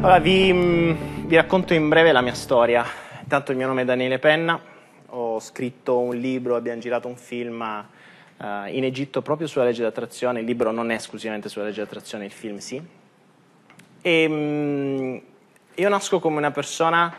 Allora, vi racconto in breve la mia storia. Intanto il mio nome è Daniele Penna, ho scritto un libro, abbiamo girato un film in Egitto proprio sulla legge d'attrazione. Il libro non è esclusivamente sulla legge d'attrazione, il film sì. E io nasco come una persona,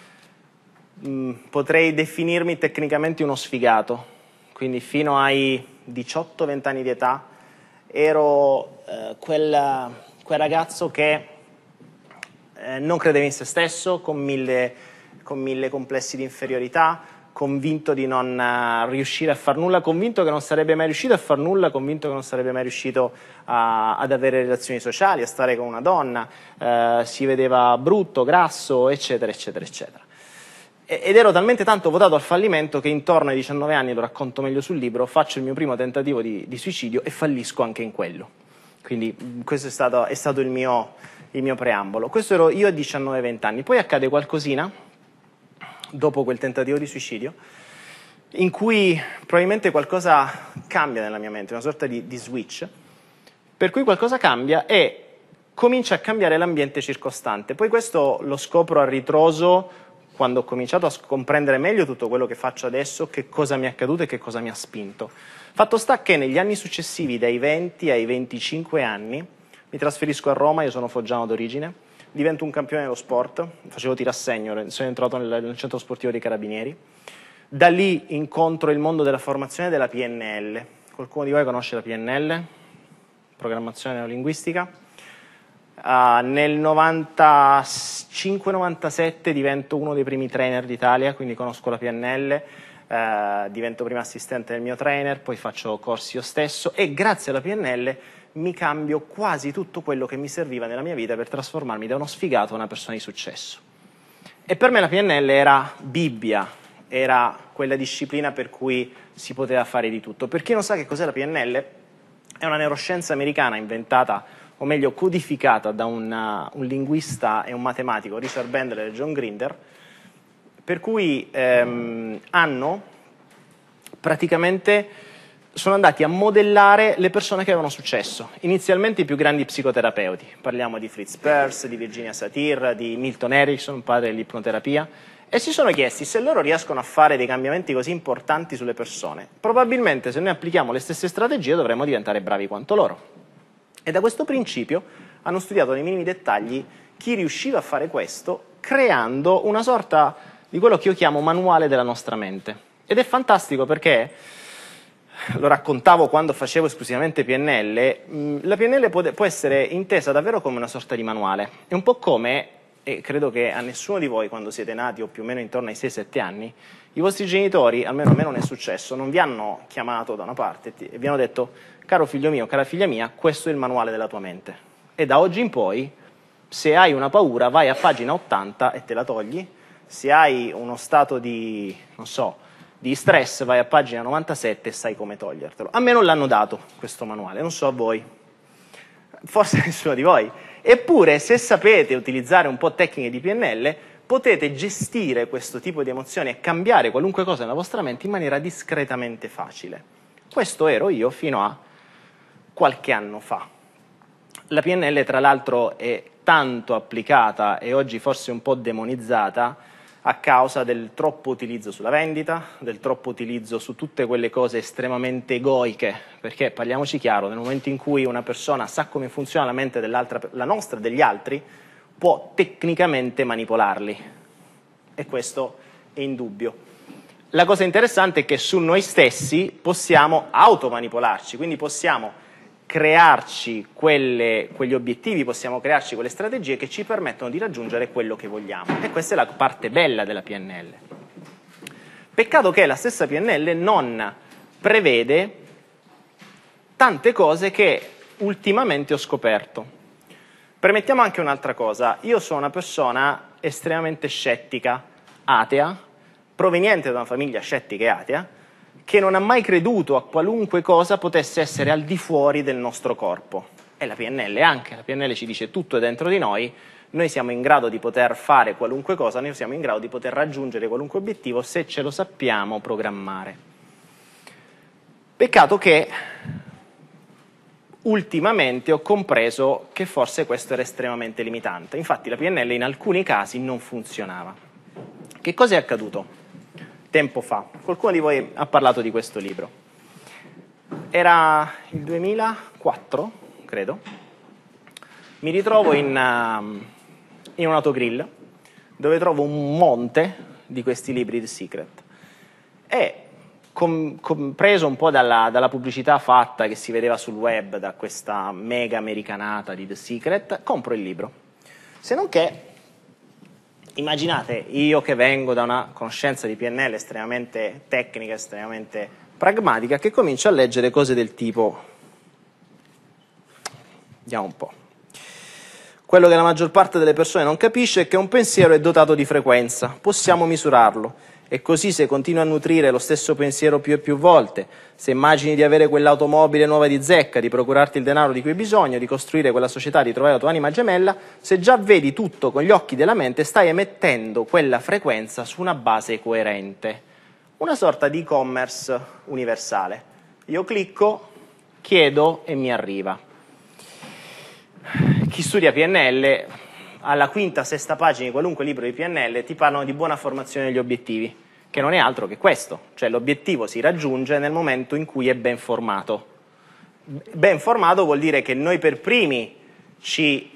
potrei definirmi tecnicamente uno sfigato, quindi fino ai 18-20 anni di età ero quel ragazzo che non credeva in se stesso, con mille complessi di inferiorità, convinto di non riuscire a far nulla, convinto che non sarebbe mai riuscito a far nulla, convinto che non sarebbe mai riuscito ad avere relazioni sociali, a stare con una donna, si vedeva brutto, grasso, eccetera, eccetera, eccetera. Ed ero talmente tanto votato al fallimento che intorno ai 19 anni, lo racconto meglio sul libro, faccio il mio primo tentativo di suicidio e fallisco anche in quello. Quindi questo è stato il mio preambolo. Questo ero io a 19-20 anni. Poi accade qualcosina, dopo quel tentativo di suicidio, in cui probabilmente qualcosa cambia nella mia mente, una sorta di switch, per cui qualcosa cambia e comincia a cambiare l'ambiente circostante. Poi questo lo scopro a ritroso, quando ho cominciato a comprendere meglio tutto quello che faccio adesso, che cosa mi è accaduto e che cosa mi ha spinto. Fatto sta che negli anni successivi, dai 20 ai 25 anni, mi trasferisco a Roma, io sono foggiano d'origine, divento un campione dello sport, facevo tirassegno, sono entrato nel centro sportivo dei Carabinieri. Da lì incontro il mondo della formazione della PNL. Qualcuno di voi conosce la PNL? Programmazione neurolinguistica. Nel 95-97 divento uno dei primi trainer d'Italia, quindi conosco la PNL, divento prima assistente del mio trainer, poi faccio corsi io stesso e grazie alla PNL mi cambio quasi tutto quello che mi serviva nella mia vita per trasformarmi da uno sfigato a una persona di successo. E per me la PNL era Bibbia, era quella disciplina per cui si poteva fare di tutto. Per chi non sa che cos'è la PNL, è una neuroscienza americana inventata, o meglio codificata da un linguista e un matematico, Richard Bandler e John Grinder, per cui hanno praticamente sono andati a modellare le persone che avevano successo. Inizialmente i più grandi psicoterapeuti, parliamo di Fritz Perls, di Virginia Satir, di Milton Erickson, padre dell'ipnoterapia, e si sono chiesti se loro riescono a fare dei cambiamenti così importanti sulle persone. Probabilmente se noi applichiamo le stesse strategie dovremmo diventare bravi quanto loro. E da questo principio hanno studiato nei minimi dettagli chi riusciva a fare questo, creando una sorta di quello che io chiamo manuale della nostra mente. Ed è fantastico perché, lo raccontavo quando facevo esclusivamente PNL, la PNL può essere intesa davvero come una sorta di manuale. È un po' come, e credo che a nessuno di voi quando siete nati o più o meno intorno ai 6-7 anni, i vostri genitori, almeno a me non è successo, non vi hanno chiamato da una parte e vi hanno detto: caro figlio mio, cara figlia mia, questo è il manuale della tua mente. E da oggi in poi, se hai una paura, vai a pagina 80 e te la togli. Se hai uno stato di, non so, di stress, vai a pagina 97 e sai come togliertelo. A me non l'hanno dato questo manuale, non so a voi. Forse nessuno di voi. Eppure, se sapete utilizzare un po' tecniche di PNL, potete gestire questo tipo di emozioni e cambiare qualunque cosa nella vostra mente in maniera discretamente facile. Questo ero io fino a qualche anno fa. La PNL, tra l'altro, è tanto applicata e oggi forse un po' demonizzata a causa del troppo utilizzo sulla vendita, del troppo utilizzo su tutte quelle cose estremamente egoiche, perché parliamoci chiaro, nel momento in cui una persona sa come funziona la mente dell'altra, la nostra e degli altri, può tecnicamente manipolarli, e questo è indubbio. La cosa interessante è che su noi stessi possiamo automanipolarci, quindi possiamo crearci quegli obiettivi, possiamo crearci quelle strategie che ci permettono di raggiungere quello che vogliamo. E questa è la parte bella della PNL. Peccato che la stessa PNL non prevede tante cose che ultimamente ho scoperto. Permettiamo anche un'altra cosa. Io sono una persona estremamente scettica, atea, proveniente da una famiglia scettica e atea, che non ha mai creduto a qualunque cosa potesse essere al di fuori del nostro corpo. E la PNL anche. La PNL ci dice tutto è dentro di noi siamo in grado di poter fare qualunque cosa, noi siamo in grado di poter raggiungere qualunque obiettivo se ce lo sappiamo programmare. Peccato che ultimamente ho compreso che forse questo era estremamente limitante. Infatti la PNL in alcuni casi non funzionava. Che cosa è accaduto? Tempo fa. Qualcuno di voi ha parlato di questo libro. Era il 2004, credo. Mi ritrovo in un autogrill dove trovo un monte di questi libri The Secret e preso un po' dalla pubblicità fatta che si vedeva sul web da questa mega americanata di The Secret, compro il libro. Se non che, immaginate, io che vengo da una conoscenza di PNL estremamente tecnica, estremamente pragmatica, che comincio a leggere cose del tipo, vediamo un po'. Quello che la maggior parte delle persone non capisce è che un pensiero è dotato di frequenza, possiamo misurarlo. E così se continui a nutrire lo stesso pensiero più e più volte, se immagini di avere quell'automobile nuova di zecca, di procurarti il denaro di cui hai bisogno, di costruire quella società, di trovare la tua anima gemella, se già vedi tutto con gli occhi della mente, stai emettendo quella frequenza su una base coerente. Una sorta di e-commerce universale. Io clicco, chiedo e mi arriva. Chi studia PNL, alla quinta, sesta pagina di qualunque libro di PNL, ti parlano di buona formazione degli obiettivi, che non è altro che questo, cioè l'obiettivo si raggiunge nel momento in cui è ben formato. Ben formato vuol dire che noi per primi ci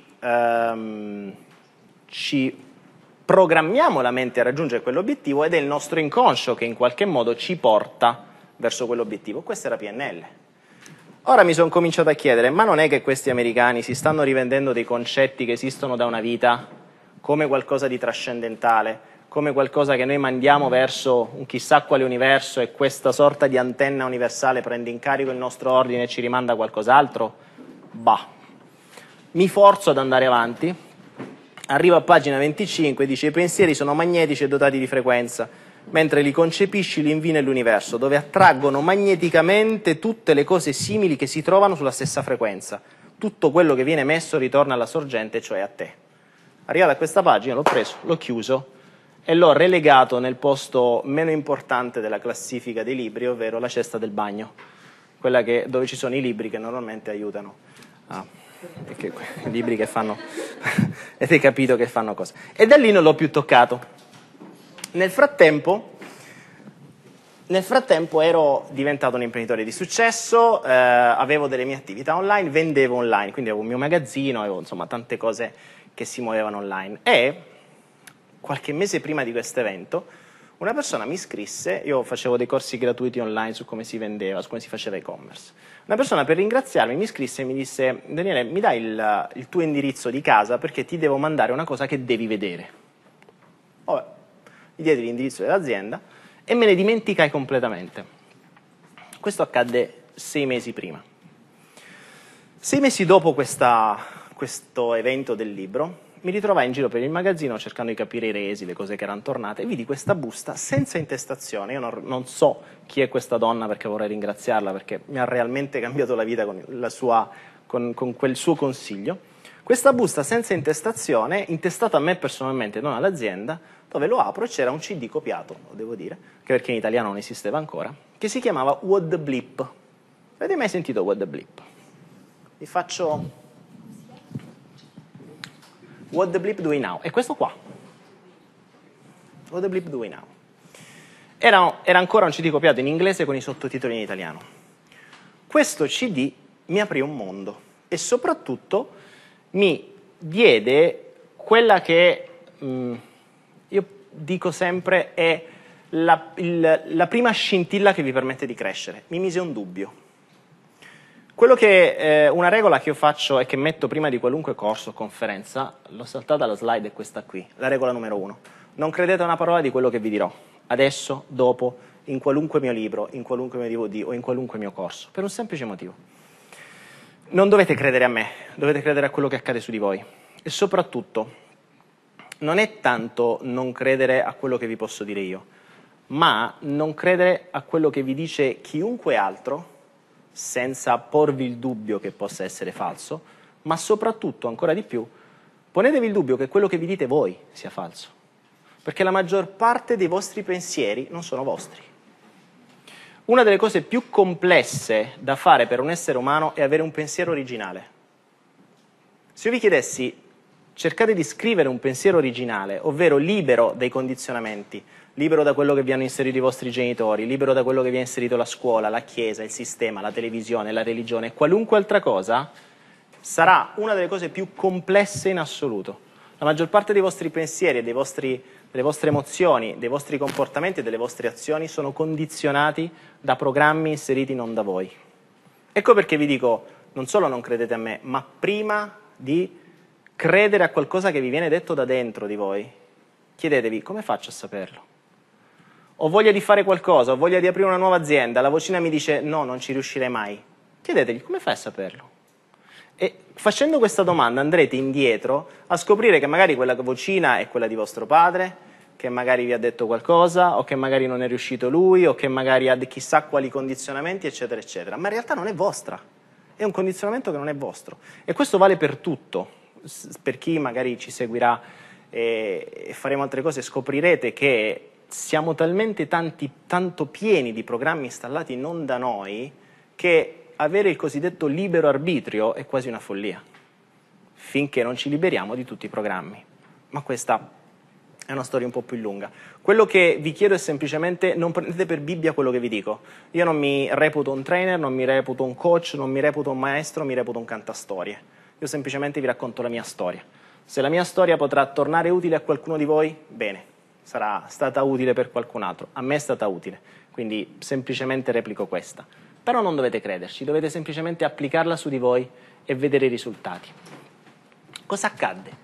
programmiamo la mente a raggiungere quell'obiettivo ed è il nostro inconscio che in qualche modo ci porta verso quell'obiettivo. Questa era PNL. Ora mi sono cominciato a chiedere, ma non è che questi americani si stanno rivendendo dei concetti che esistono da una vita come qualcosa di trascendentale, come qualcosa che noi mandiamo verso un chissà quale universo e questa sorta di antenna universale prende in carico il nostro ordine e ci rimanda qualcos'altro? Bah. Mi forzo ad andare avanti, arrivo a pagina 25 e dice i pensieri sono magnetici e dotati di frequenza, mentre li concepisci li invii nell'universo, dove attraggono magneticamente tutte le cose simili che si trovano sulla stessa frequenza. Tutto quello che viene emesso ritorna alla sorgente, cioè a te. Arrivato a questa pagina l'ho preso, l'ho chiuso e l'ho relegato nel posto meno importante della classifica dei libri, ovvero la cesta del bagno, quella dove ci sono i libri che normalmente aiutano i libri che fanno avete capito che fanno cosa. E da lì non l'ho più toccato. Nel frattempo ero diventato un imprenditore di successo, avevo delle mie attività online, vendevo online, quindi avevo un mio magazzino, avevo insomma tante cose che si muovevano online. E qualche mese prima di questo evento una persona mi scrisse, io facevo dei corsi gratuiti online su come si vendeva, su come si faceva e-commerce. Una persona per ringraziarmi mi scrisse e mi disse Daniele, mi dai il tuo indirizzo di casa perché ti devo mandare una cosa che devi vedere. Vabbè. Gli diedi l'indirizzo dell'azienda e me ne dimenticai completamente. Questo accadde 6 mesi prima. 6 mesi dopo questo evento del libro, mi ritrovai in giro per il magazzino cercando di capire i resi, le cose che erano tornate, e vidi questa busta senza intestazione. Io non so chi è questa donna perché vorrei ringraziarla, perché mi ha realmente cambiato la vita con quel suo consiglio. Questa busta senza intestazione, intestata a me personalmente, non all'azienda, dove lo apro e c'era un CD copiato, lo devo dire, anche perché in italiano non esisteva ancora, che si chiamava What the Bleep. Avete mai sentito What the Bleep? Vi faccio What the Bleep Do We Now? È questo qua. What the Bleep Do We Now? Era ancora un CD copiato in inglese con i sottotitoli in italiano. Questo CD mi aprì un mondo e soprattutto mi diede quella che io dico sempre è la prima scintilla che vi permette di crescere. Mi mise un dubbio. Una regola che io faccio e che metto prima di qualunque corso o conferenza, l'ho saltata la slide, è questa qui, la regola numero 1. Non credete a una parola di quello che vi dirò, adesso, dopo, in qualunque mio libro, in qualunque mio DVD o in qualunque mio corso, per un semplice motivo. Non dovete credere a me, dovete credere a quello che accade su di voi. E soprattutto, non è tanto non credere a quello che vi posso dire io, ma non credere a quello che vi dice chiunque altro, senza porvi il dubbio che possa essere falso, ma soprattutto, ancora di più, ponetevi il dubbio che quello che vi dite voi sia falso, perché la maggior parte dei vostri pensieri non sono vostri. Una delle cose più complesse da fare per un essere umano è avere un pensiero originale. Se io vi chiedessi, cercate di scrivere un pensiero originale, ovvero libero dai condizionamenti, libero da quello che vi hanno inserito i vostri genitori, libero da quello che vi ha inserito la scuola, la chiesa, il sistema, la televisione, la religione, qualunque altra cosa, sarà una delle cose più complesse in assoluto. La maggior parte dei vostri pensieri, delle vostre emozioni, dei vostri comportamenti e delle vostre azioni sono condizionati da programmi inseriti non da voi. Ecco perché vi dico, non solo non credete a me, ma prima di credere a qualcosa che vi viene detto da dentro di voi, chiedetevi come faccio a saperlo? Ho voglia di fare qualcosa, ho voglia di aprire una nuova azienda, la vocina mi dice no, non ci riuscirei mai. Chiedetevi come fai a saperlo? E facendo questa domanda andrete indietro a scoprire che magari quella vocina è quella di vostro padre, che magari vi ha detto qualcosa, o che magari non è riuscito lui, o che magari ha chissà quali condizionamenti, eccetera, eccetera. Ma in realtà non è vostra, è un condizionamento che non è vostro. E questo vale per tutto. Per chi magari ci seguirà e faremo altre cose, scoprirete che siamo talmente tanto pieni di programmi installati non da noi, che avere il cosiddetto libero arbitrio è quasi una follia, finché non ci liberiamo di tutti i programmi. Ma questa è una storia un po' più lunga. Quello che vi chiedo è semplicemente non prendete per Bibbia quello che vi dico. Io non mi reputo un trainer, non mi reputo un coach, non mi reputo un maestro, mi reputo un cantastorie. Io semplicemente vi racconto la mia storia. Se la mia storia potrà tornare utile a qualcuno di voi, bene, sarà stata utile per qualcun altro. A me è stata utile, quindi semplicemente replico questa. Però non dovete crederci, dovete semplicemente applicarla su di voi e vedere i risultati. Cosa accadde?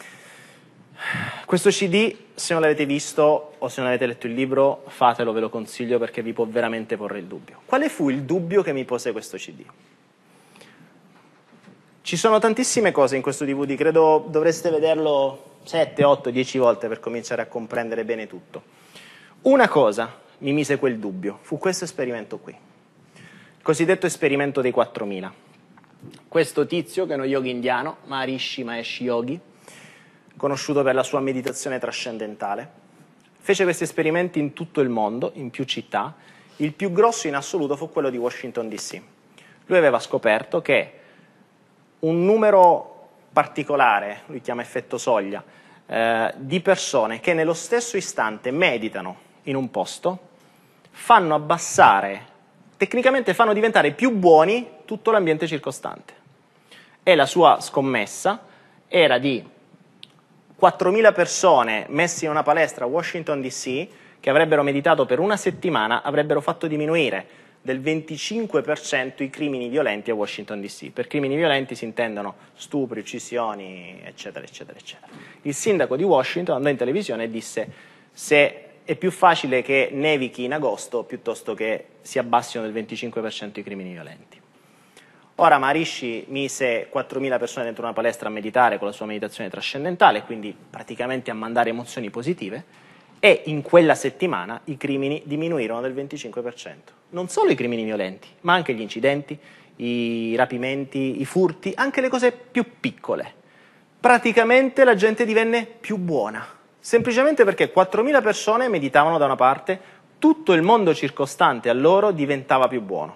Questo CD, se non l'avete visto o se non avete letto il libro, fatelo, ve lo consiglio perché vi può veramente porre il dubbio. Quale fu il dubbio che mi pose questo CD? Ci sono tantissime cose in questo DVD, credo dovreste vederlo 7, 8, 10 volte per cominciare a comprendere bene tutto. Una cosa mi mise quel dubbio, fu questo esperimento qui. Cosiddetto esperimento dei 4000. Questo tizio, che è uno yogi indiano, Maharishi Mahesh Yogi, conosciuto per la sua meditazione trascendentale, fece questi esperimenti in tutto il mondo, in più città. Il più grosso in assoluto fu quello di Washington DC. Lui aveva scoperto che un numero particolare, lui chiama effetto soglia, di persone che nello stesso istante meditano in un posto, fanno abbassare, tecnicamente fanno diventare più buoni tutto l'ambiente circostante. E la sua scommessa era di 4.000 persone messe in una palestra a Washington DC, che avrebbero meditato per una settimana, avrebbero fatto diminuire del 25% i crimini violenti a Washington DC. Per crimini violenti si intendono stupri, uccisioni, eccetera, eccetera, eccetera. Il sindaco di Washington andò in televisione e disse: se è più facile che nevichi in agosto piuttosto che si abbassino del 25% i crimini violenti. Ora Maharishi mise 4.000 persone dentro una palestra a meditare con la sua meditazione trascendentale, quindi praticamente a mandare emozioni positive, e in quella settimana i crimini diminuirono del 25%. Non solo i crimini violenti, ma anche gli incidenti, i rapimenti, i furti, anche le cose più piccole. Praticamente la gente divenne più buona, semplicemente perché 4.000 persone meditavano da una parte, tutto il mondo circostante a loro diventava più buono.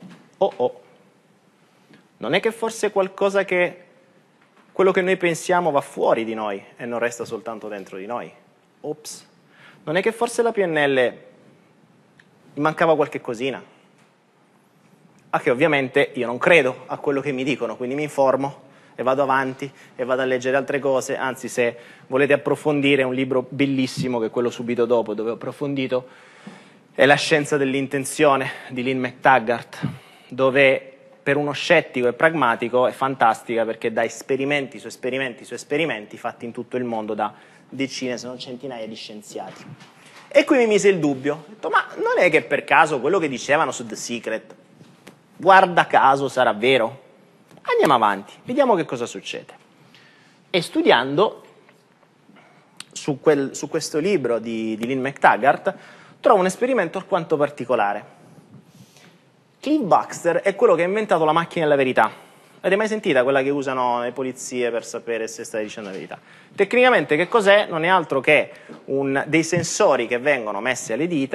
Non è che forse qualcosa che quello che noi pensiamo va fuori di noi e non resta soltanto dentro di noi? Ops. Non è che forse la PNL gli mancava qualche cosina? A che ovviamente io non credo a quello che mi dicono, quindi mi informo e vado avanti e vado a leggere altre cose. Anzi, se volete approfondire, un libro bellissimo, che è quello subito dopo dove ho approfondito, è La scienza dell'intenzione di Lynn McTaggart, dove per uno scettico e pragmatico è fantastica, perché dà esperimenti su esperimenti su esperimenti fatti in tutto il mondo da decine se non centinaia di scienziati. E qui mi mise il dubbio, ho detto: ma non è che per caso quello che dicevano su The Secret, guarda caso, sarà vero? Andiamo avanti, vediamo che cosa succede. E studiando su questo libro di Lynn McTaggart trovo un esperimento alquanto particolare. Cliff Baxter è quello che ha inventato la macchina della verità. Avete mai sentita quella che usano le polizie per sapere se stai dicendo la verità? Tecnicamente che cos'è? Non è altro che dei sensori che vengono messi alle dita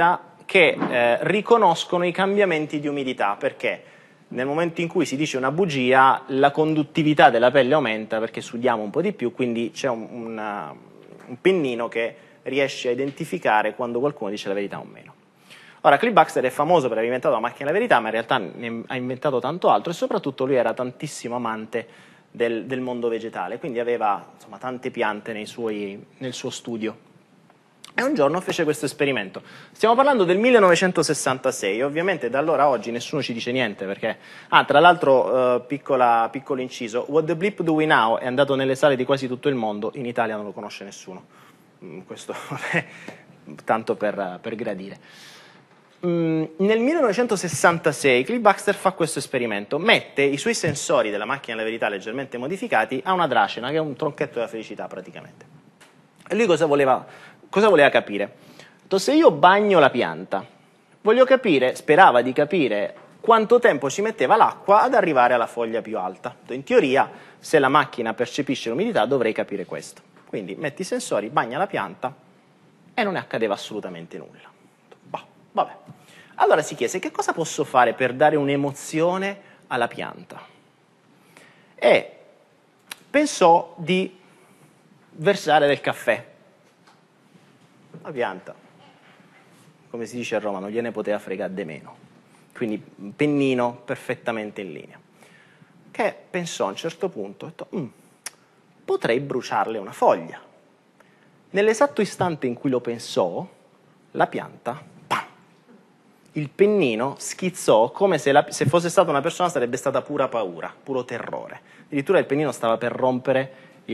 che riconoscono i cambiamenti di umidità, perché nel momento in cui si dice una bugia la conduttività della pelle aumenta perché sudiamo un po' di più, quindi c'è un pennino che riesce a identificare quando qualcuno dice la verità o meno. Ora, Cliff Baxter è famoso per aver inventato la macchina della verità, ma in realtà ne ha inventato tanto altro, e soprattutto lui era tantissimo amante del mondo vegetale, quindi aveva insomma tante piante nel suo studio. E un giorno fece questo esperimento. Stiamo parlando del 1966, ovviamente da allora a oggi nessuno ci dice niente, perché... Ah, tra l'altro, piccolo inciso, What the Bleep Do We Now è andato nelle sale di quasi tutto il mondo, in Italia non lo conosce nessuno. Questo è tanto per gradire. Nel 1966 Cliff Baxter fa questo esperimento, mette i suoi sensori della macchina della verità leggermente modificati a una dracena, che è un tronchetto della felicità praticamente. E lui cosa voleva capire? Se io bagno la pianta, sperava di capire quanto tempo ci metteva l'acqua ad arrivare alla foglia più alta. In teoria, se la macchina percepisce l'umidità, dovrei capire questo. Quindi metti i sensori, bagna la pianta e non ne accadeva assolutamente nulla. Vabbè. Allora si chiese, che cosa posso fare per dare un'emozione alla pianta? E pensò di versare del caffè. La pianta, come si dice a Roma, non gliene poteva fregare di meno. Quindi un pennino perfettamente in linea. Che pensò a un certo punto, ha detto, potrei bruciarle una foglia. Nell'esatto istante in cui lo pensò, la pianta... il pennino schizzò come se fosse stata una persona, sarebbe stata pura paura, puro terrore. Addirittura il pennino stava per rompere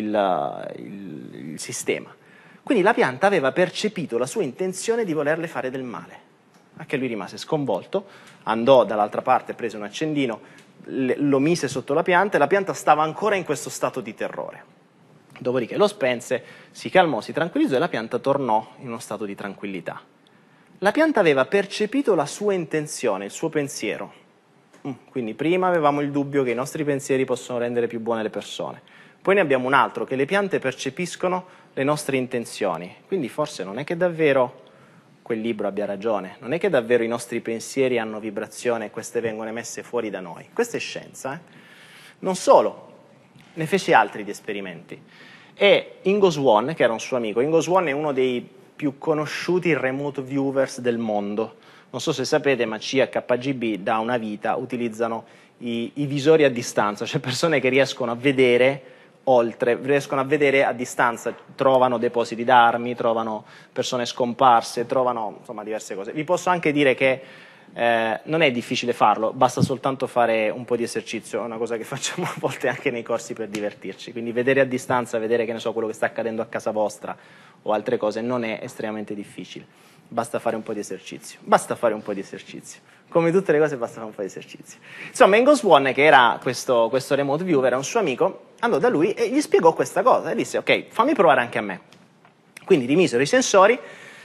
il sistema. Quindi la pianta aveva percepito la sua intenzione di volerle fare del male. Anche lui rimase sconvolto, andò dall'altra parte, prese un accendino, lo mise sotto la pianta, e la pianta stava ancora in questo stato di terrore. Dopodiché lo spense, si calmò, si tranquillizzò e la pianta tornò in uno stato di tranquillità. La pianta aveva percepito la sua intenzione, il suo pensiero. Quindi prima avevamo il dubbio che i nostri pensieri possono rendere più buone le persone. Poi ne abbiamo un altro, che le piante percepiscono le nostre intenzioni. Quindi forse non è che davvero quel libro abbia ragione, non è che davvero i nostri pensieri hanno vibrazione e queste vengono emesse fuori da noi. Questa è scienza. Non solo, ne fece altri di esperimenti. E Ingo Swann, che era un suo amico, Ingo Swann è uno dei più conosciuti remote viewers del mondo. Non so se sapete, ma CIA e KGB da una vita utilizzano i visori a distanza, cioè persone che riescono a vedere oltre, riescono a vedere a distanza, trovano depositi d'armi, trovano persone scomparse, trovano insomma diverse cose. Vi posso anche dire che non è difficile farlo, basta soltanto fare un po' di esercizio, è una cosa che facciamo a volte anche nei corsi per divertirci, quindi vedere a distanza, vedere che ne so quello che sta accadendo a casa vostra o altre cose non è estremamente difficile, basta fare un po' di esercizio, come tutte le cose basta fare un po' di esercizio. Insomma, Ingo Swann, che era questo remote viewer, era un suo amico, andò da lui e gli spiegò questa cosa e disse ok, fammi provare anche a me. Quindi rimisero i sensori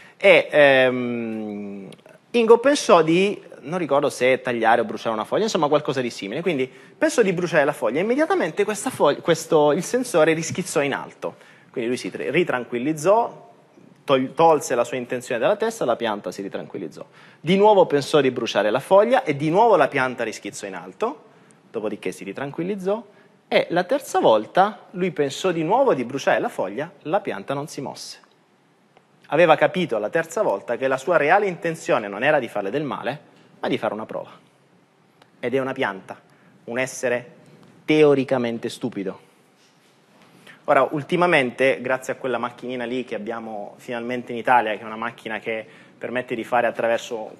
e Ingo pensò di, non ricordo se tagliare o bruciare una foglia, insomma qualcosa di simile, quindi pensò di bruciare la foglia e immediatamente il sensore rischizzò in alto, quindi lui si ritranquillizzò, tolse la sua intenzione dalla testa, la pianta si ritranquillizzò. Di nuovo pensò di bruciare la foglia e di nuovo la pianta rischizzò in alto, dopodiché si ritranquillizzò e la terza volta lui pensò di nuovo di bruciare la foglia, la pianta non si mosse. Aveva capito la terza volta che la sua reale intenzione non era di farle del male, ma di fare una prova. Ed è una pianta, un essere teoricamente stupido. Ora, ultimamente, grazie a quella macchinina lì che abbiamo finalmente in Italia, che è una macchina che permette di fare attraverso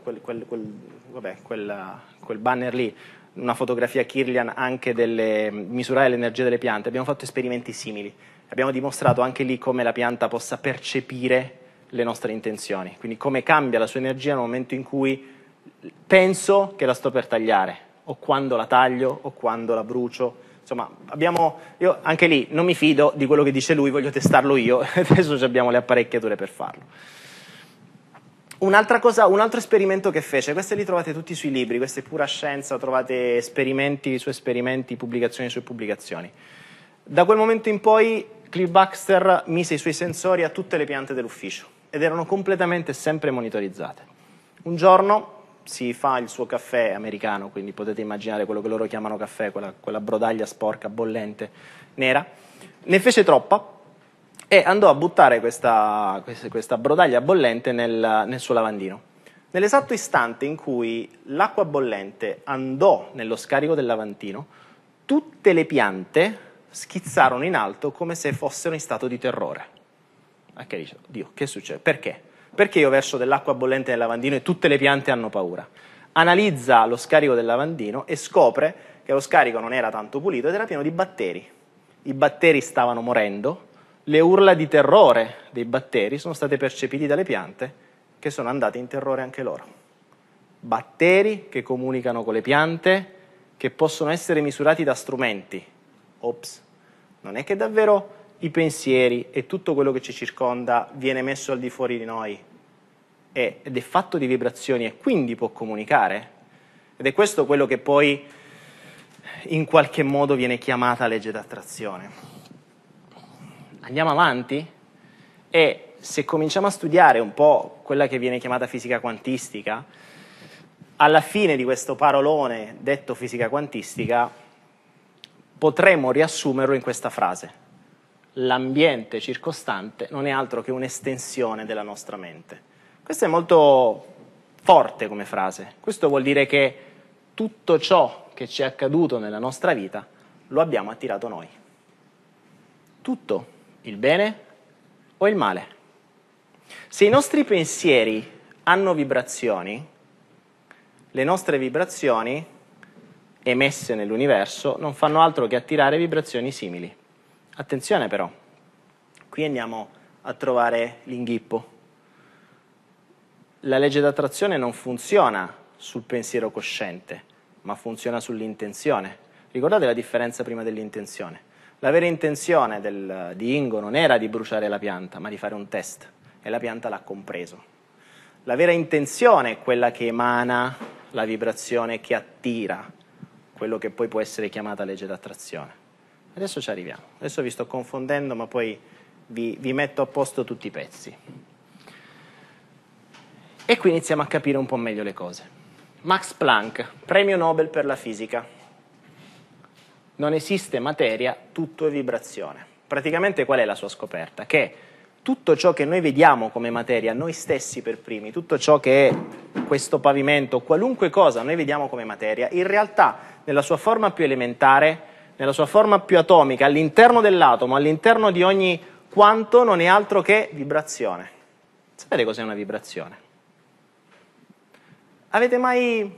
quel banner lì, una fotografia Kirlian anche misurare l'energia delle piante, abbiamo fatto esperimenti simili. Abbiamo dimostrato anche lì come la pianta possa percepire le nostre intenzioni, quindi come cambia la sua energia nel momento in cui penso che la sto per tagliare, o quando la taglio, o quando la brucio. Insomma, io anche lì non mi fido di quello che dice lui, voglio testarlo io, adesso abbiamo le apparecchiature per farlo. Un'altra cosa, un altro esperimento che fece, queste li trovate tutti sui libri, questa è pura scienza, trovate esperimenti su esperimenti, pubblicazioni su pubblicazioni. Da quel momento in poi Cliff Baxter mise i suoi sensori a tutte le piante dell'ufficio ed erano completamente sempre monitorizzate. Un giorno si fa il suo caffè americano, quindi potete immaginare quello che loro chiamano caffè, quella brodaglia sporca, bollente, nera, ne fece troppa e andò a buttare questa brodaglia bollente nel suo lavandino. Nell'esatto istante in cui l'acqua bollente andò nello scarico del lavandino, tutte le piante schizzarono in alto come se fossero in stato di terrore. Che dice, Dio, che succede? Perché? Perché io verso dell'acqua bollente nel lavandino e tutte le piante hanno paura? Analizza lo scarico del lavandino e scopre che lo scarico non era tanto pulito ed era pieno di batteri. I batteri stavano morendo, le urla di terrore dei batteri sono state percepite dalle piante che sono andate in terrore anche loro. Batteri che comunicano con le piante, che possono essere misurati da strumenti. Ops, non è che davvero i pensieri e tutto quello che ci circonda viene messo al di fuori di noi ed è fatto di vibrazioni e quindi può comunicare? Ed è questo quello che poi in qualche modo viene chiamata legge d'attrazione. Andiamo avanti? E se cominciamo a studiare un po' quella che viene chiamata fisica quantistica, alla fine di questo parolone detto fisica quantistica potremmo riassumerlo in questa frase: l'ambiente circostante non è altro che un'estensione della nostra mente. Questo è molto forte come frase. Questo vuol dire che tutto ciò che ci è accaduto nella nostra vita lo abbiamo attirato noi. Tutto, il bene o il male. Se i nostri pensieri hanno vibrazioni, le nostre vibrazioni emesse nell'universo non fanno altro che attirare vibrazioni simili. Attenzione però, qui andiamo a trovare l'inghippo. La legge d'attrazione non funziona sul pensiero cosciente, ma funziona sull'intenzione. Ricordate la differenza prima dell'intenzione? La vera intenzione di Ingo non era di bruciare la pianta, ma di fare un test, e la pianta l'ha compreso. La vera intenzione è quella che emana la vibrazione che attira, quello che poi può essere chiamata legge d'attrazione. Adesso ci arriviamo. Adesso vi sto confondendo, ma poi vi metto a posto tutti i pezzi. E qui iniziamo a capire un po' meglio le cose. Max Planck, premio Nobel per la fisica. Non esiste materia, tutto è vibrazione. Praticamente qual è la sua scoperta? Che tutto ciò che noi vediamo come materia, noi stessi per primi, tutto ciò che è questo pavimento, qualunque cosa noi vediamo come materia, in realtà nella sua forma più elementare, nella sua forma più atomica, all'interno dell'atomo, all'interno di ogni quanto, non è altro che vibrazione. Sapete cos'è una vibrazione? Avete mai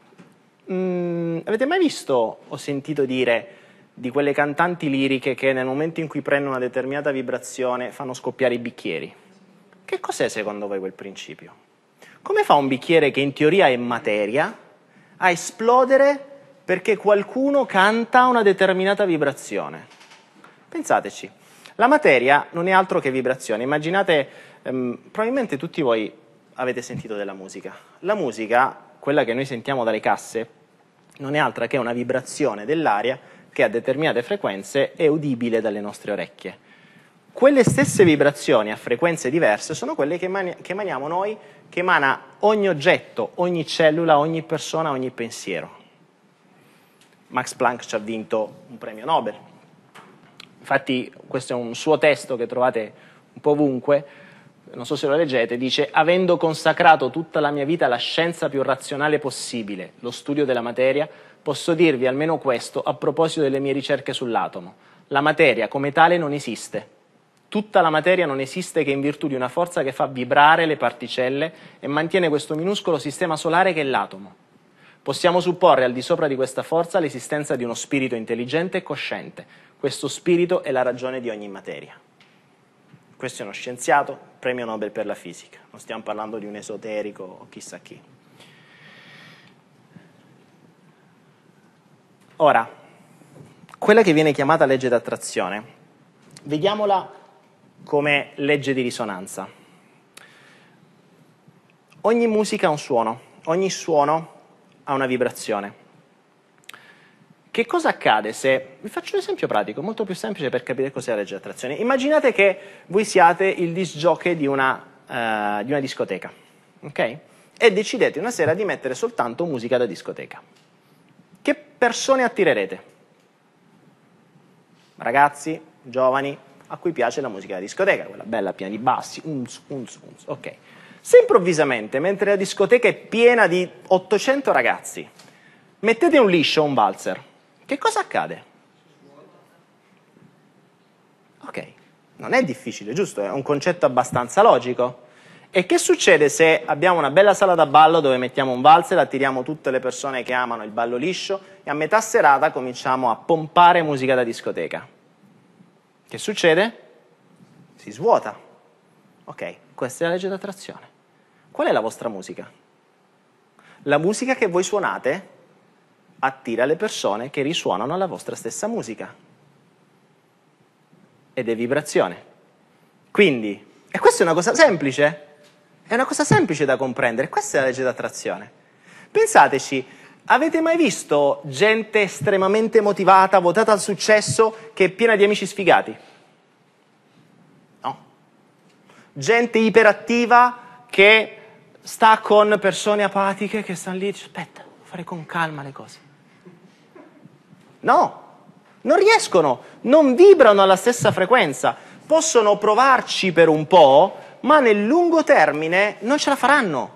visto o sentito dire di quelle cantanti liriche che nel momento in cui prendono una determinata vibrazione fanno scoppiare i bicchieri? Che cos'è secondo voi quel principio? Come fa un bicchiere che in teoria è materia a esplodere perché qualcuno canta una determinata vibrazione? Pensateci, la materia non è altro che vibrazione. Immaginate, probabilmente tutti voi avete sentito della musica. La musica, quella che noi sentiamo dalle casse, non è altra che una vibrazione dell'aria che a determinate frequenze è udibile dalle nostre orecchie. Quelle stesse vibrazioni a frequenze diverse sono quelle che emaniamo noi, che emana ogni oggetto, ogni cellula, ogni persona, ogni pensiero. Max Planck ci ha vinto un premio Nobel. Infatti questo è un suo testo che trovate un po' ovunque, non so se lo leggete, dice: avendo consacrato tutta la mia vita alla scienza più razionale possibile, lo studio della materia, posso dirvi almeno questo a proposito delle mie ricerche sull'atomo. La materia come tale non esiste. Tutta la materia non esiste che in virtù di una forza che fa vibrare le particelle e mantiene questo minuscolo sistema solare che è l'atomo. Possiamo supporre al di sopra di questa forza l'esistenza di uno spirito intelligente e cosciente. Questo spirito è la ragione di ogni materia. Questo è uno scienziato, premio Nobel per la fisica. Non stiamo parlando di un esoterico o chissà chi. Ora, quella che viene chiamata legge d'attrazione, vediamola come legge di risonanza. Ogni musica ha un suono, ogni suono ha una vibrazione. Che cosa accade se... Vi faccio un esempio pratico, molto più semplice per capire cos'è la legge d'attrazione. Immaginate che voi siate il disc jockey di una discoteca, ok? e decidete una sera di mettere soltanto musica da discoteca. Che persone attirerete? Ragazzi, giovani, a cui piace la musica da discoteca, quella bella piena di bassi, ok. Se improvvisamente, mentre la discoteca è piena di 800 ragazzi, mettete un liscio o un valzer, che cosa accade? Ok, non è difficile, giusto? È un concetto abbastanza logico. E che succede se abbiamo una bella sala da ballo dove mettiamo un valzer, attiriamo tutte le persone che amano il ballo liscio e a metà serata cominciamo a pompare musica da discoteca? Che succede? Si svuota. Ok, questa è la legge d'attrazione. Qual è la vostra musica? La musica che voi suonate attira le persone che risuonano la vostra stessa musica. Ed è vibrazione. Quindi, e questa è una cosa semplice? È una cosa semplice da comprendere. Questa è la legge d'attrazione. Pensateci, avete mai visto gente estremamente motivata, votata al successo, che è piena di amici sfigati? No. Gente iperattiva che sta con persone apatiche che stanno lì e dice, aspetta, devo fare con calma le cose. No, non riescono, non vibrano alla stessa frequenza. Possono provarci per un po', ma nel lungo termine non ce la faranno.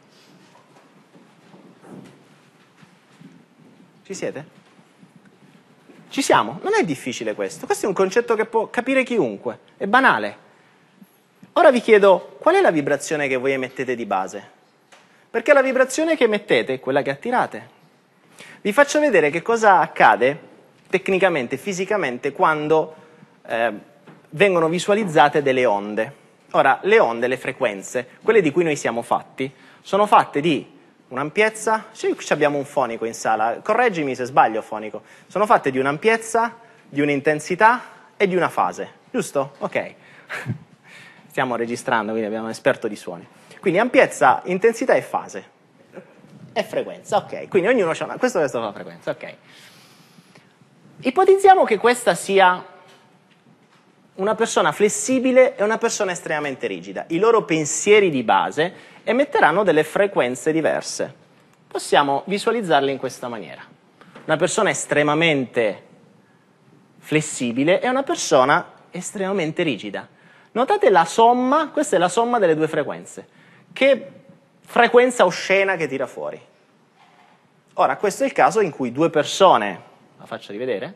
Ci siete? Ci siamo? Non è difficile questo. Questo è un concetto che può capire chiunque. È banale. Ora vi chiedo, qual è la vibrazione che voi emettete di base? Perché la vibrazione che emettete è quella che attirate. Vi faccio vedere che cosa accade tecnicamente, fisicamente, quando vengono visualizzate delle onde. Ora, le onde, le frequenze, quelle di cui noi siamo fatti, sono fatte di un'ampiezza, qui abbiamo un fonico in sala, correggimi se sbaglio fonico, sono fatte di un'ampiezza, di un'intensità e di una fase, giusto? Ok. Stiamo registrando, quindi abbiamo un esperto di suoni. Quindi ampiezza, intensità e fase. E frequenza, ok. Quindi ognuno c'ha questo è la frequenza, ok. Ipotizziamo che questa sia una persona flessibile e una persona estremamente rigida. I loro pensieri di base emetteranno delle frequenze diverse. Possiamo visualizzarle in questa maniera. Una persona estremamente flessibile e una persona estremamente rigida. Notate la somma, questa è la somma delle due frequenze. Che frequenza oscena che tira fuori. Ora, questo è il caso in cui due persone, la faccio rivedere,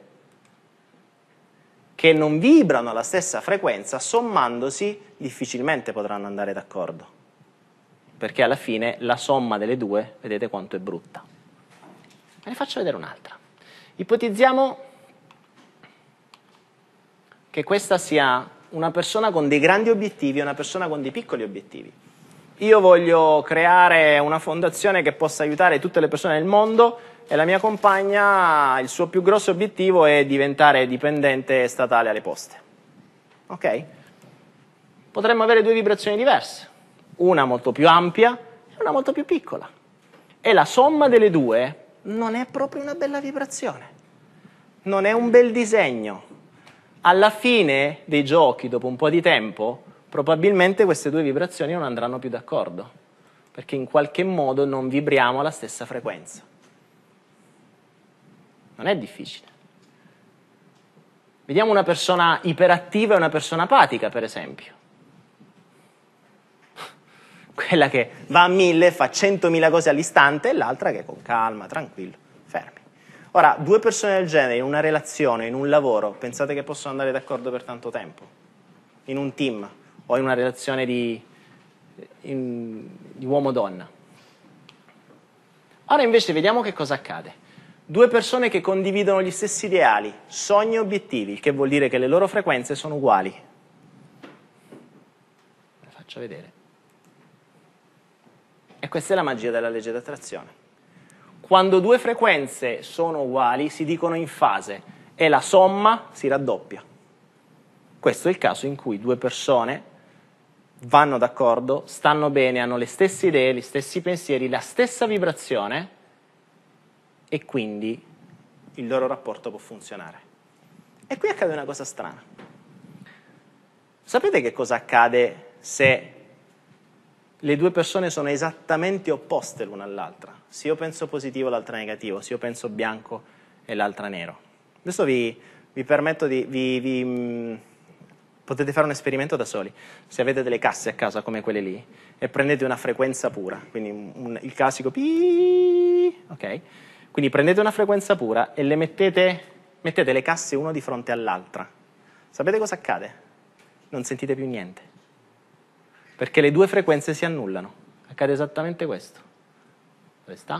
che non vibrano alla stessa frequenza, sommandosi, difficilmente potranno andare d'accordo. Perché alla fine la somma delle due, vedete quanto è brutta. Ve ne faccio vedere un'altra. Ipotizziamo che questa sia una persona con dei grandi obiettivi e una persona con dei piccoli obiettivi. Io voglio creare una fondazione che possa aiutare tutte le persone del mondo e la mia compagna, il suo più grosso obiettivo è diventare dipendente statale alle poste. Ok? Potremmo avere due vibrazioni diverse, una molto più ampia e una molto più piccola. E la somma delle due non è proprio una bella vibrazione, non è un bel disegno. Alla fine dei giochi, dopo un po' di tempo, probabilmente queste due vibrazioni non andranno più d'accordo, perché in qualche modo non vibriamo alla stessa frequenza. Non è difficile. Vediamo una persona iperattiva e una persona apatica, per esempio. Quella che va a 1000, fa 100.000 cose all'istante, e l'altra che è con calma, tranquillo, fermi. Ora, due persone del genere in una relazione, in un lavoro, pensate che possono andare d'accordo per tanto tempo? In un team o in una relazione di uomo-donna? Ora invece vediamo che cosa accade. Due persone che condividono gli stessi ideali, sogni e obiettivi, il che vuol dire che le loro frequenze sono uguali. Ve la faccio vedere. E questa è la magia della legge d'attrazione. Quando due frequenze sono uguali si dicono in fase e la somma si raddoppia. Questo è il caso in cui due persone vanno d'accordo, stanno bene, hanno le stesse idee, gli stessi pensieri, la stessa vibrazione e quindi il loro rapporto può funzionare. E qui accade una cosa strana. Sapete che cosa accade se le due persone sono esattamente opposte l'una all'altra. Se io penso positivo, l'altra negativo. Se io penso bianco e l'altra nero. Adesso vi permetto potete fare un esperimento da soli. Se avete delle casse a casa come quelle lì e prendete una frequenza pura, quindi il classico pi, ok? Quindi prendete una frequenza pura e mettete le casse uno di fronte all'altra. Sapete cosa accade? Non sentite più niente. Perché le due frequenze si annullano. Accade esattamente questo. Dove sta?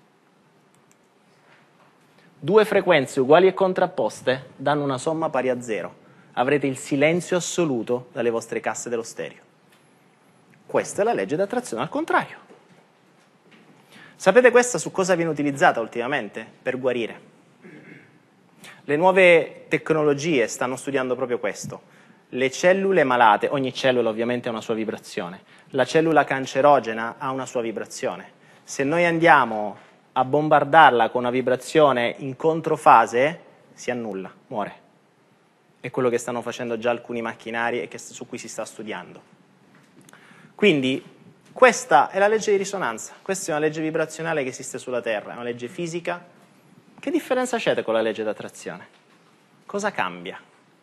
Due frequenze uguali e contrapposte danno una somma pari a 0. Avrete il silenzio assoluto dalle vostre casse dello stereo. Questa è la legge d'attrazione al contrario. Sapete questa su cosa viene utilizzata ultimamente? Per guarire. Le nuove tecnologie stanno studiando proprio questo. Le cellule malate, ogni cellula ovviamente ha una sua vibrazione, la cellula cancerogena ha una sua vibrazione. Se noi andiamo a bombardarla con una vibrazione in controfase, si annulla, muore. È quello che stanno facendo già alcuni macchinari e su cui si sta studiando. Quindi questa è la legge di risonanza, questa è una legge vibrazionale che esiste sulla Terra, è una legge fisica. Che differenza c'è con la legge d'attrazione? Cosa cambia?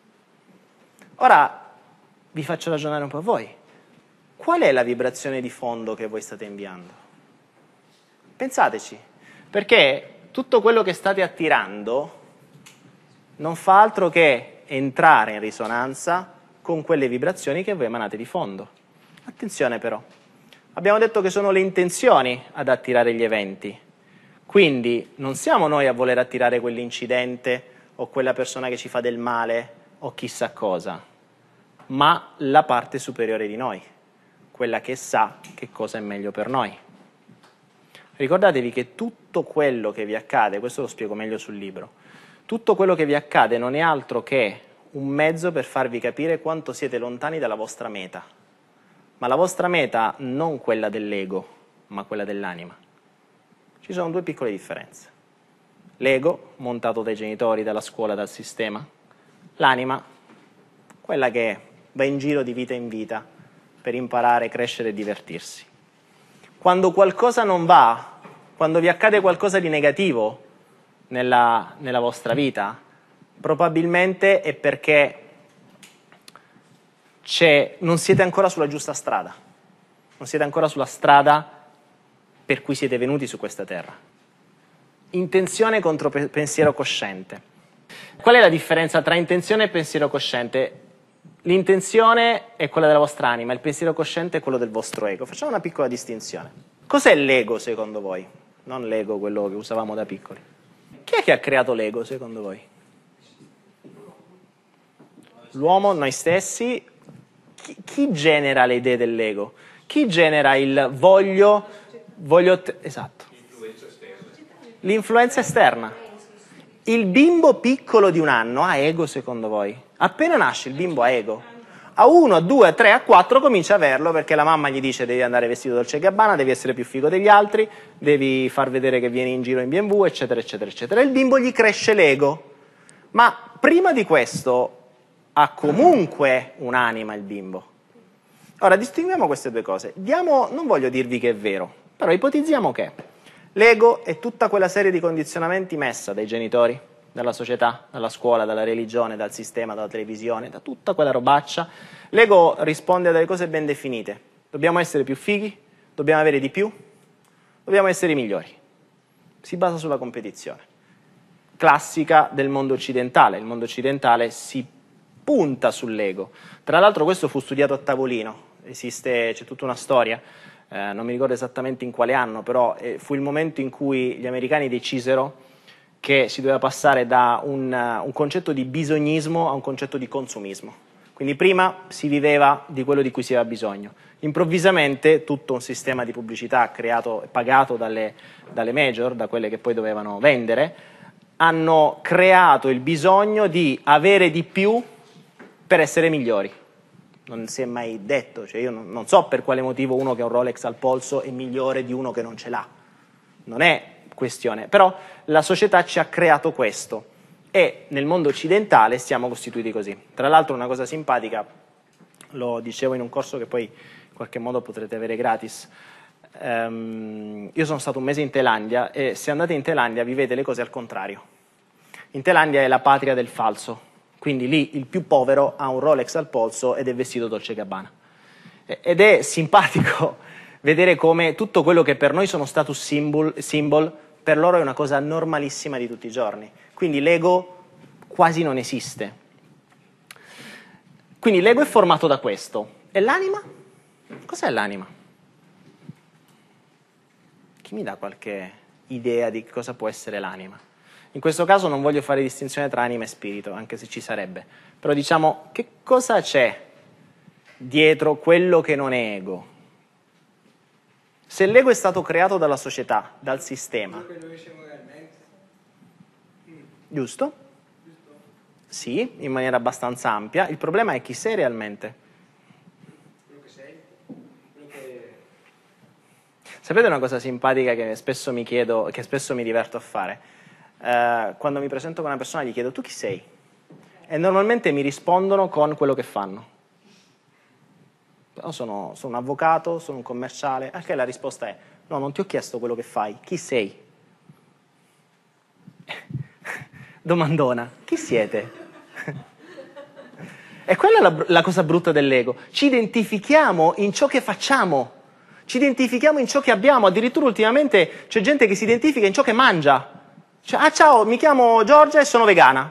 Ora vi faccio ragionare un po' a voi. Qual è la vibrazione di fondo che voi state inviando? Pensateci, perché tutto quello che state attirando non fa altro che entrare in risonanza con quelle vibrazioni che voi emanate di fondo. Attenzione però, abbiamo detto che sono le intenzioni ad attirare gli eventi, quindi non siamo noi a voler attirare quell'incidente o quella persona che ci fa del male o chissà cosa, ma la parte superiore di noi, quella che sa che cosa è meglio per noi. Ricordatevi che tutto quello che vi accade, questo lo spiego meglio sul libro, tutto quello che vi accade non è altro che un mezzo per farvi capire quanto siete lontani dalla vostra meta, ma la vostra meta non quella dell'ego, ma quella dell'anima. Ci sono due piccole differenze. L'ego, montato dai genitori, dalla scuola, dal sistema. L'anima, quella che va in giro di vita in vita per imparare, crescere e divertirsi. Quando qualcosa non va, quando vi accade qualcosa di negativo nella vostra vita, probabilmente è perché non siete ancora sulla giusta strada, non siete ancora sulla strada per cui siete venuti su questa terra. Intenzione contro pensiero cosciente. Qual è la differenza tra intenzione e pensiero cosciente? L'intenzione è quella della vostra anima, il pensiero cosciente è quello del vostro ego. Facciamo una piccola distinzione. Cos'è l'ego secondo voi? Non l'ego, quello che usavamo da piccoli. Chi è che ha creato l'ego secondo voi? L'uomo, noi stessi. Chi genera le idee dell'ego? Chi genera il esatto. L'influenza esterna. Il bimbo piccolo di 1 anno ha ego secondo voi? Appena nasce il bimbo ha ego. A 1, a 2, a 3, a 4 comincia a averlo perché la mamma gli dice devi andare vestito Dolce & Gabbana, devi essere più figo degli altri, devi far vedere che vieni in giro in BMW, eccetera, eccetera, eccetera. E il bimbo gli cresce l'ego. Ma prima di questo ha comunque un'anima il bimbo. Ora distinguiamo queste due cose. Non voglio dirvi che è vero, però ipotizziamo che l'ego è tutta quella serie di condizionamenti messa dai genitori, dalla società, dalla scuola, dalla religione, dal sistema, dalla televisione, da tutta quella robaccia. L'ego risponde a delle cose ben definite. Dobbiamo essere più fighi, dobbiamo avere di più, dobbiamo essere i migliori. Si basa sulla competizione. Classica del mondo occidentale. Il mondo occidentale si punta sull'ego. Tra l'altro questo fu studiato a tavolino, c'è tutta una storia, non mi ricordo esattamente in quale anno, però fu il momento in cui gli americani decisero che si doveva passare da un concetto di bisognismo a un concetto di consumismo. Quindi prima si viveva di quello di cui si aveva bisogno. Improvvisamente tutto un sistema di pubblicità creato e pagato dalle major, da quelle che poi dovevano vendere, hanno creato il bisogno di avere di più per essere migliori. Non si è mai detto, cioè io non so per quale motivo uno che ha un Rolex al polso è migliore di uno che non ce l'ha. Non è questione, però la società ci ha creato questo e nel mondo occidentale siamo costituiti così. Tra l'altro una cosa simpatica, lo dicevo in un corso che poi qualche modo potrete avere gratis. Io sono stato un mese in Thailandia e se andate in Thailandia vivete le cose al contrario. In Thailandia è la patria del falso, quindi lì il più povero ha un Rolex al polso ed è vestito Dolce & Gabbana. Ed è simpatico vedere come tutto quello che per noi sono status symbol, per loro è una cosa normalissima di tutti i giorni. Quindi l'ego quasi non esiste. Quindi l'ego è formato da questo. E l'anima? Cos'è l'anima? Chi mi dà qualche idea di cosa può essere l'anima? In questo caso non voglio fare distinzione tra anima e spirito, anche se ci sarebbe. Però diciamo, che cosa c'è dietro quello che non è ego? Se l'ego è stato creato dalla società, dal sistema. Giusto? Sì, in maniera abbastanza ampia. Il problema è chi sei realmente. Quello che sei, quello che... Sapete una cosa simpatica che spesso mi chiedo, che spesso mi diverto a fare? Quando mi presento con una persona gli chiedo: tu chi sei? E normalmente mi rispondono con quello che fanno. Sono un avvocato, sono un commerciale. Anche la risposta è: no, non ti ho chiesto quello che fai, chi sei? Domandona, chi siete? E quella è la cosa brutta dell'ego. Ci identifichiamo in ciò che facciamo, ci identifichiamo in ciò che abbiamo. Addirittura ultimamente c'è gente che si identifica in ciò che mangia. Cioè, ah ciao, mi chiamo Giorgia e sono vegana.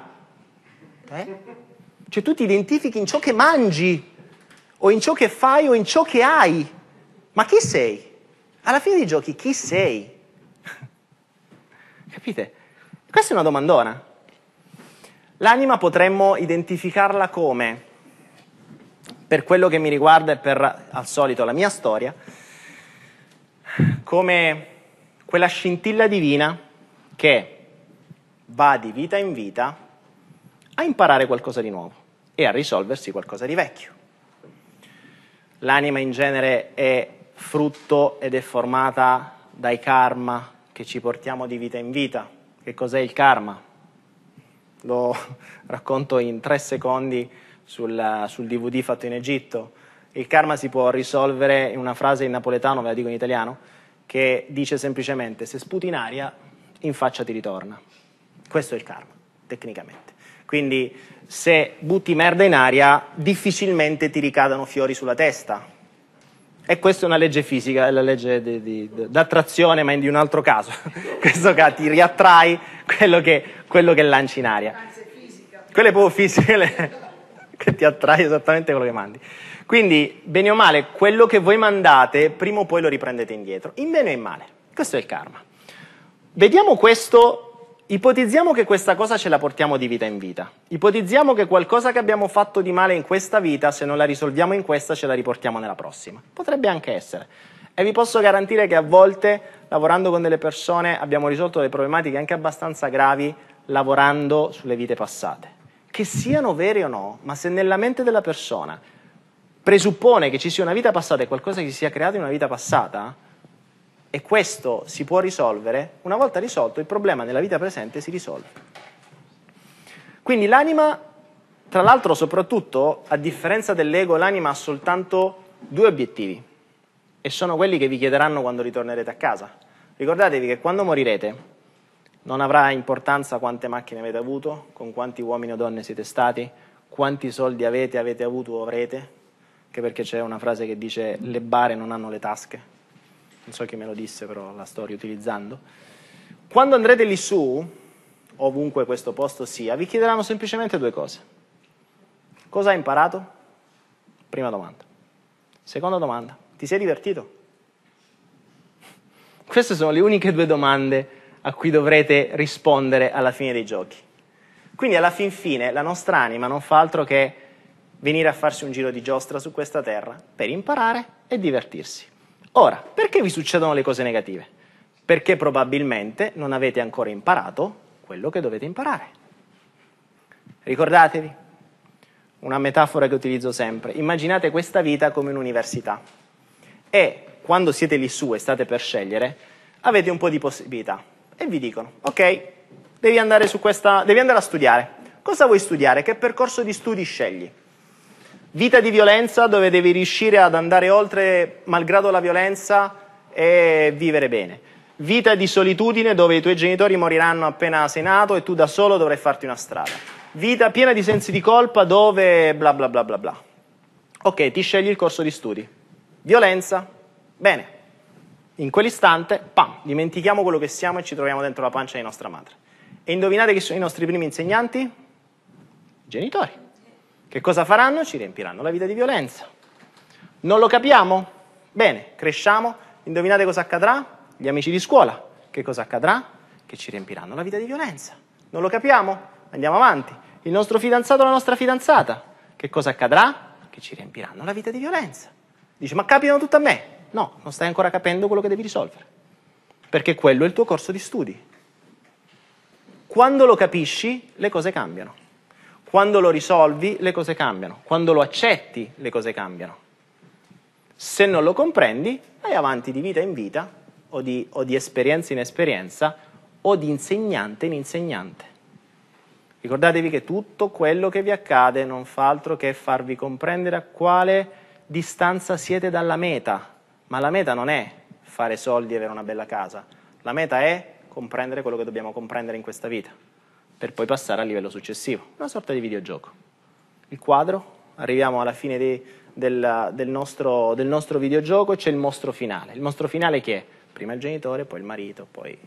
Cioè tu ti identifichi in ciò che mangi, o in ciò che fai, o in ciò che hai. Ma chi sei? Alla fine dei giochi, chi sei? Capite? Questa è una domandona. L'anima potremmo identificarla come, per quello che mi riguarda e per, al solito, la mia storia, come quella scintilla divina che va di vita in vita a imparare qualcosa di nuovo e a risolversi qualcosa di vecchio. L'anima in genere è frutto ed è formata dai karma che ci portiamo di vita in vita. Che cos'è il karma? Lo racconto in 3 secondi sul DVD fatto in Egitto. Il karma si può risolvere in una frase in napoletano, ve la dico in italiano, che dice semplicemente: se sputi in aria, in faccia ti ritorna. Questo è il karma, tecnicamente. Quindi se butti merda in aria, difficilmente ti ricadono fiori sulla testa. E questa è una legge fisica, è la legge d'attrazione, ma di un altro caso. Questo caso ti riattrai quello che lanci in aria. Quella è proprio fisica, che ti attrai esattamente quello che mandi. Quindi, bene o male, quello che voi mandate, prima o poi lo riprendete indietro, in bene o in male. Questo è il karma. Vediamo questo. Ipotizziamo che questa cosa ce la portiamo di vita in vita. Ipotizziamo che qualcosa che abbiamo fatto di male in questa vita, se non la risolviamo in questa, ce la riportiamo nella prossima. Potrebbe anche essere. E vi posso garantire che a volte, lavorando con delle persone, abbiamo risolto delle problematiche anche abbastanza gravi, lavorando sulle vite passate. Che siano vere o no, ma se nella mente della persona presuppone che ci sia una vita passata e qualcosa che si sia creato in una vita passata, e questo si può risolvere, una volta risolto il problema nella vita presente si risolve. Quindi l'anima, tra l'altro soprattutto, a differenza dell'ego, l'anima ha soltanto 2 obiettivi e sono quelli che vi chiederanno quando ritornerete a casa. Ricordatevi che quando morirete non avrà importanza quante macchine avete avuto, con quanti uomini o donne siete stati, quanti soldi avete avuto o avrete, anche perché c'è una frase che dice: le bare non hanno le tasche. Non so chi me lo disse, però la sto riutilizzando. Quando andrete lì su, ovunque questo posto sia, vi chiederanno semplicemente 2 cose. Cosa hai imparato? Prima domanda. Seconda domanda: ti sei divertito? Queste sono le uniche 2 domande a cui dovrete rispondere alla fine dei giochi. Quindi alla fin fine la nostra anima non fa altro che venire a farsi un giro di giostra su questa terra per imparare e divertirsi. Ora, perché vi succedono le cose negative? Perché probabilmente non avete ancora imparato quello che dovete imparare. Ricordatevi, una metafora che utilizzo sempre: immaginate questa vita come un'università e quando siete lì su e state per scegliere, avete un po' di possibilità e vi dicono: ok, devi andare a studiare. Cosa vuoi studiare? Che percorso di studi scegli? Vita di violenza dove devi riuscire ad andare oltre malgrado la violenza e vivere bene. Vita di solitudine dove i tuoi genitori moriranno appena sei nato e tu da solo dovrai farti una strada. Vita piena di sensi di colpa dove bla bla bla bla bla. Ok, ti scegli il corso di studi. Violenza, bene. In quell'istante, pam, dimentichiamo quello che siamo e ci troviamo dentro la pancia di nostra madre. E indovinate chi sono i nostri primi insegnanti? I genitori. Che cosa faranno? Ci riempiranno la vita di violenza. Non lo capiamo? Bene, cresciamo, indovinate cosa accadrà? Gli amici di scuola. Che cosa accadrà? Che ci riempiranno la vita di violenza. Non lo capiamo? Andiamo avanti. Il nostro fidanzato o la nostra fidanzata. Che cosa accadrà? Che ci riempiranno la vita di violenza. Dice, ma capitano tutto a me? No, non stai ancora capendo quello che devi risolvere. Perché quello è il tuo corso di studi. Quando lo capisci, le cose cambiano. Quando lo risolvi, le cose cambiano. Quando lo accetti, le cose cambiano. Se non lo comprendi, vai avanti di vita in vita, o di esperienza in esperienza, o di insegnante in insegnante. Ricordatevi che tutto quello che vi accade non fa altro che farvi comprendere a quale distanza siete dalla meta. Ma la meta non è fare soldi e avere una bella casa. La meta è comprendere quello che dobbiamo comprendere in questa vita, per poi passare al livello successivo. Una sorta di videogioco. Il quadro, arriviamo alla fine del nostro videogioco e c'è il mostro finale. Il mostro finale chi è? Prima il genitore, poi il marito, poi...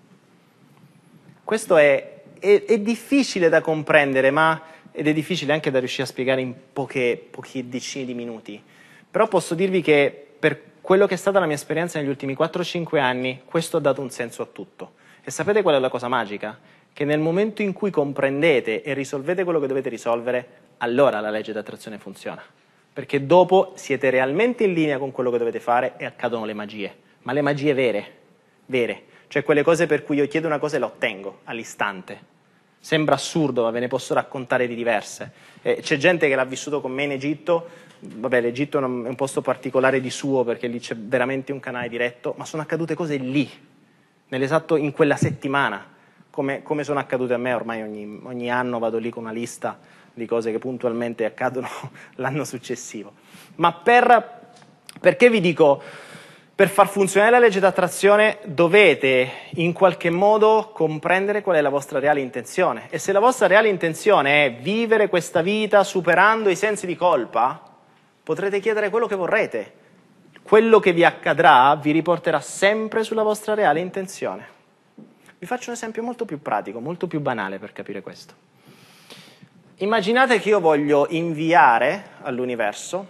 Questo è difficile da comprendere, ed è difficile anche da riuscire a spiegare in pochi decine di minuti. Però posso dirvi che per quello che è stata la mia esperienza negli ultimi 4-5 anni, questo ha dato un senso a tutto. E sapete qual è la cosa magica? Che nel momento in cui comprendete e risolvete quello che dovete risolvere, allora la legge d'attrazione funziona. Perché dopo siete realmente in linea con quello che dovete fare e accadono le magie. Ma le magie vere. Cioè quelle cose per cui io chiedo una cosa e la ottengo all'istante. Sembra assurdo, ma ve ne posso raccontare di diverse. C'è gente che l'ha vissuto con me in Egitto. Vabbè, l'Egitto è un posto particolare di suo perché lì c'è veramente un canale diretto, ma sono accadute cose lì, nell'esatto in quella settimana, come sono accadute a me. Ormai ogni anno vado lì con una lista di cose che puntualmente accadono l'anno successivo. Ma perché vi dico, per far funzionare la legge d'attrazione dovete in qualche modo comprendere qual è la vostra reale intenzione. E se la vostra reale intenzione è vivere questa vita superando i sensi di colpa, potrete chiedere quello che vorrete. Quello che vi accadrà vi riporterà sempre sulla vostra reale intenzione. Vi faccio un esempio molto più pratico, molto più banale per capire questo. Immaginate che io voglio inviare all'universo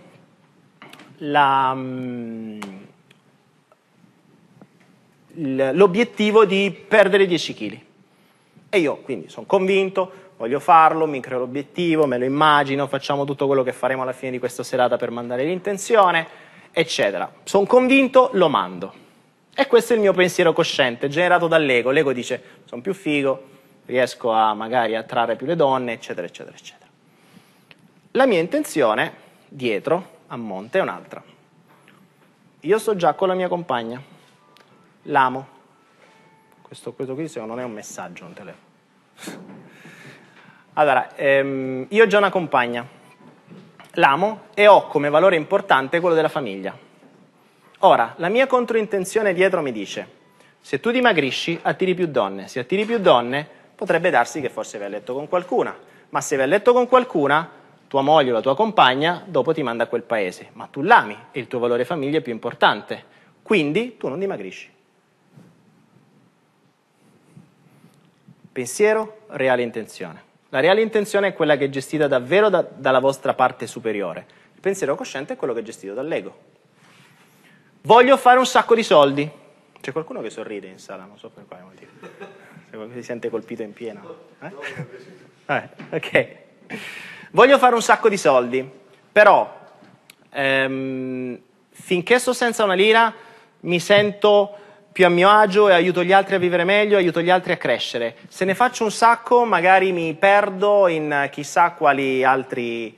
l'obiettivo di perdere 10 kg. E io quindi sono convinto, voglio farlo, mi creo l'obiettivo, me lo immagino, facciamo tutto quello che faremo alla fine di questa serata per mandare l'intenzione, eccetera. Sono convinto, lo mando. E questo è il mio pensiero cosciente, generato dall'ego. L'ego dice, sono più figo, riesco a magari attrarre più le donne, eccetera, eccetera, eccetera. La mia intenzione, dietro, a monte, è un'altra. Io sto già con la mia compagna, l'amo. Questo qui secondo me non è un messaggio, un telefono. Allora, io ho già una compagna, l'amo e ho come valore importante quello della famiglia. Ora, la mia controintenzione dietro mi dice, se tu dimagrisci, attiri più donne. Se attiri più donne, potrebbe darsi che forse vai a letto con qualcuna. Ma se vai a letto con qualcuna, tua moglie o la tua compagna dopo ti manda a quel paese. Ma tu l'ami e il tuo valore famiglia è più importante. Quindi tu non dimagrisci. Pensiero, reale intenzione. La reale intenzione è quella che è gestita davvero dalla vostra parte superiore. Il pensiero cosciente è quello che è gestito dall'ego. Voglio fare un sacco di soldi. C'è qualcuno che sorride in sala, non so per quale motivo. Se qualcuno si sente colpito in pieno. Ok. Voglio fare un sacco di soldi, però finché sto senza una lira mi sento più a mio agio e aiuto gli altri a vivere meglio, aiuto gli altri a crescere. Se ne faccio un sacco, magari mi perdo in chissà quali altre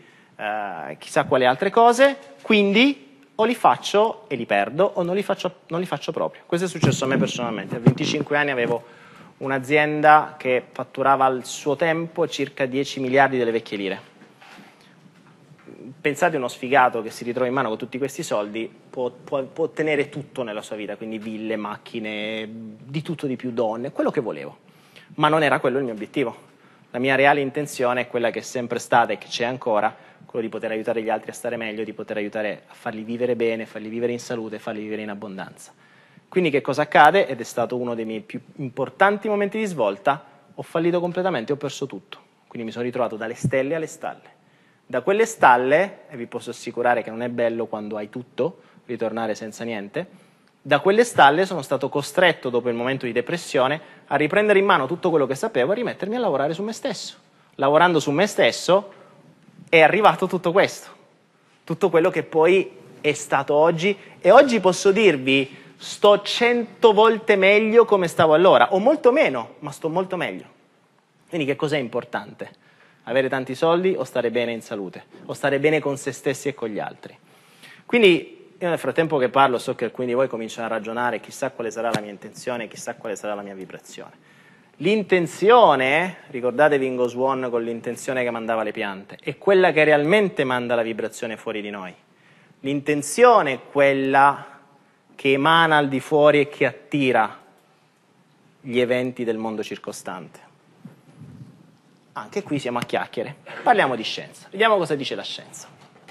cose, quindi o li faccio e li perdo o non li faccio proprio. Questo è successo a me personalmente. A 25 anni avevo un'azienda che fatturava al suo tempo circa 10 miliardi delle vecchie lire. pensate uno sfigato che si ritrova in mano con tutti questi soldi, può ottenere tutto nella sua vita, quindi ville, macchine, di tutto di più, donne, quello che volevo. Ma non era quello il mio obiettivo. La mia reale intenzione è quella che è sempre stata e che c'è ancora, quello di poter aiutare gli altri a stare meglio, di poter aiutare a farli vivere bene, farli vivere in salute, farli vivere in abbondanza. Quindi che cosa accade? Ed è stato uno dei miei più importanti momenti di svolta: ho fallito completamente, ho perso tutto. Quindi mi sono ritrovato dalle stelle alle stalle. Da quelle stalle, e vi posso assicurare che non è bello quando hai tutto, ritornare senza niente, da quelle stalle sono stato costretto, dopo il momento di depressione, a riprendere in mano tutto quello che sapevo e a rimettermi a lavorare su me stesso. Lavorando su me stesso è arrivato tutto questo, tutto quello che poi è stato oggi, e oggi posso dirvi sto 100 volte meglio come stavo allora, o molto meno, ma sto molto meglio. Quindi che cos'è importante? Avere tanti soldi o stare bene in salute, o stare bene con se stessi e con gli altri. Quindi io nel frattempo che parlo so che alcuni di voi cominciano a ragionare, chissà quale sarà la mia intenzione, chissà quale sarà la mia vibrazione. L'intenzione, ricordatevi Ingo Swann con l'intenzione che mandava le piante, è quella che realmente manda la vibrazione fuori di noi. L'intenzione è quella che emana al di fuori e che attira gli eventi del mondo circostante. Anche qui siamo a chiacchiere. Parliamo di scienza. Vediamo cosa dice la scienza.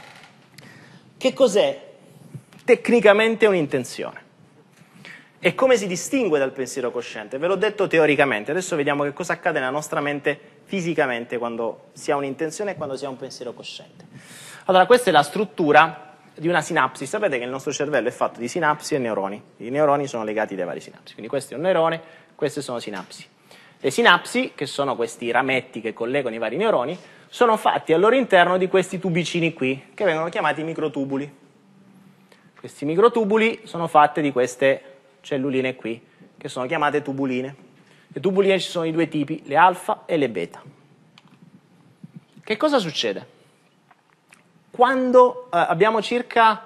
Che cos'è tecnicamente un'intenzione? E come si distingue dal pensiero cosciente? Ve l'ho detto teoricamente, adesso vediamo che cosa accade nella nostra mente fisicamente quando si ha un'intenzione e quando si ha un pensiero cosciente. Allora, questa è la struttura di una sinapsi. Sapete che il nostro cervello è fatto di sinapsi e neuroni. I neuroni sono legati dai vari sinapsi. Quindi questo è un neurone, queste sono sinapsi. Le sinapsi, che sono questi rametti che collegano i vari neuroni, sono fatti al loro interno di questi tubicini qui, che vengono chiamati microtubuli. Questi microtubuli sono fatti di queste celluline qui, che sono chiamate tubuline. Le tubuline ci sono di due tipi, le alfa e le beta. Che cosa succede? Quando abbiamo circa,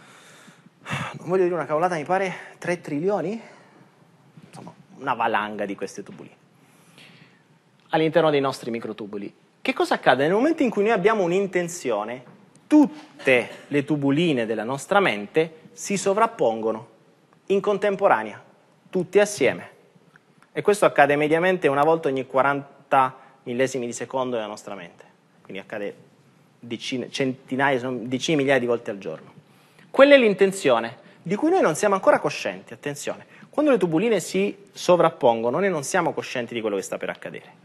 non voglio dire una cavolata, mi pare 3 trilioni? Insomma, una valanga di queste tubuline all'interno dei nostri microtubuli. Che cosa accade? Nel momento in cui noi abbiamo un'intenzione, tutte le tubuline della nostra mente si sovrappongono in contemporanea, tutti assieme. E questo accade mediamente una volta ogni 40 millesimi di secondo nella nostra mente. Quindi accade decine di migliaia di volte al giorno. Quella è l'intenzione, di cui noi non siamo ancora coscienti. Attenzione, quando le tubuline si sovrappongono, noi non siamo coscienti di quello che sta per accadere.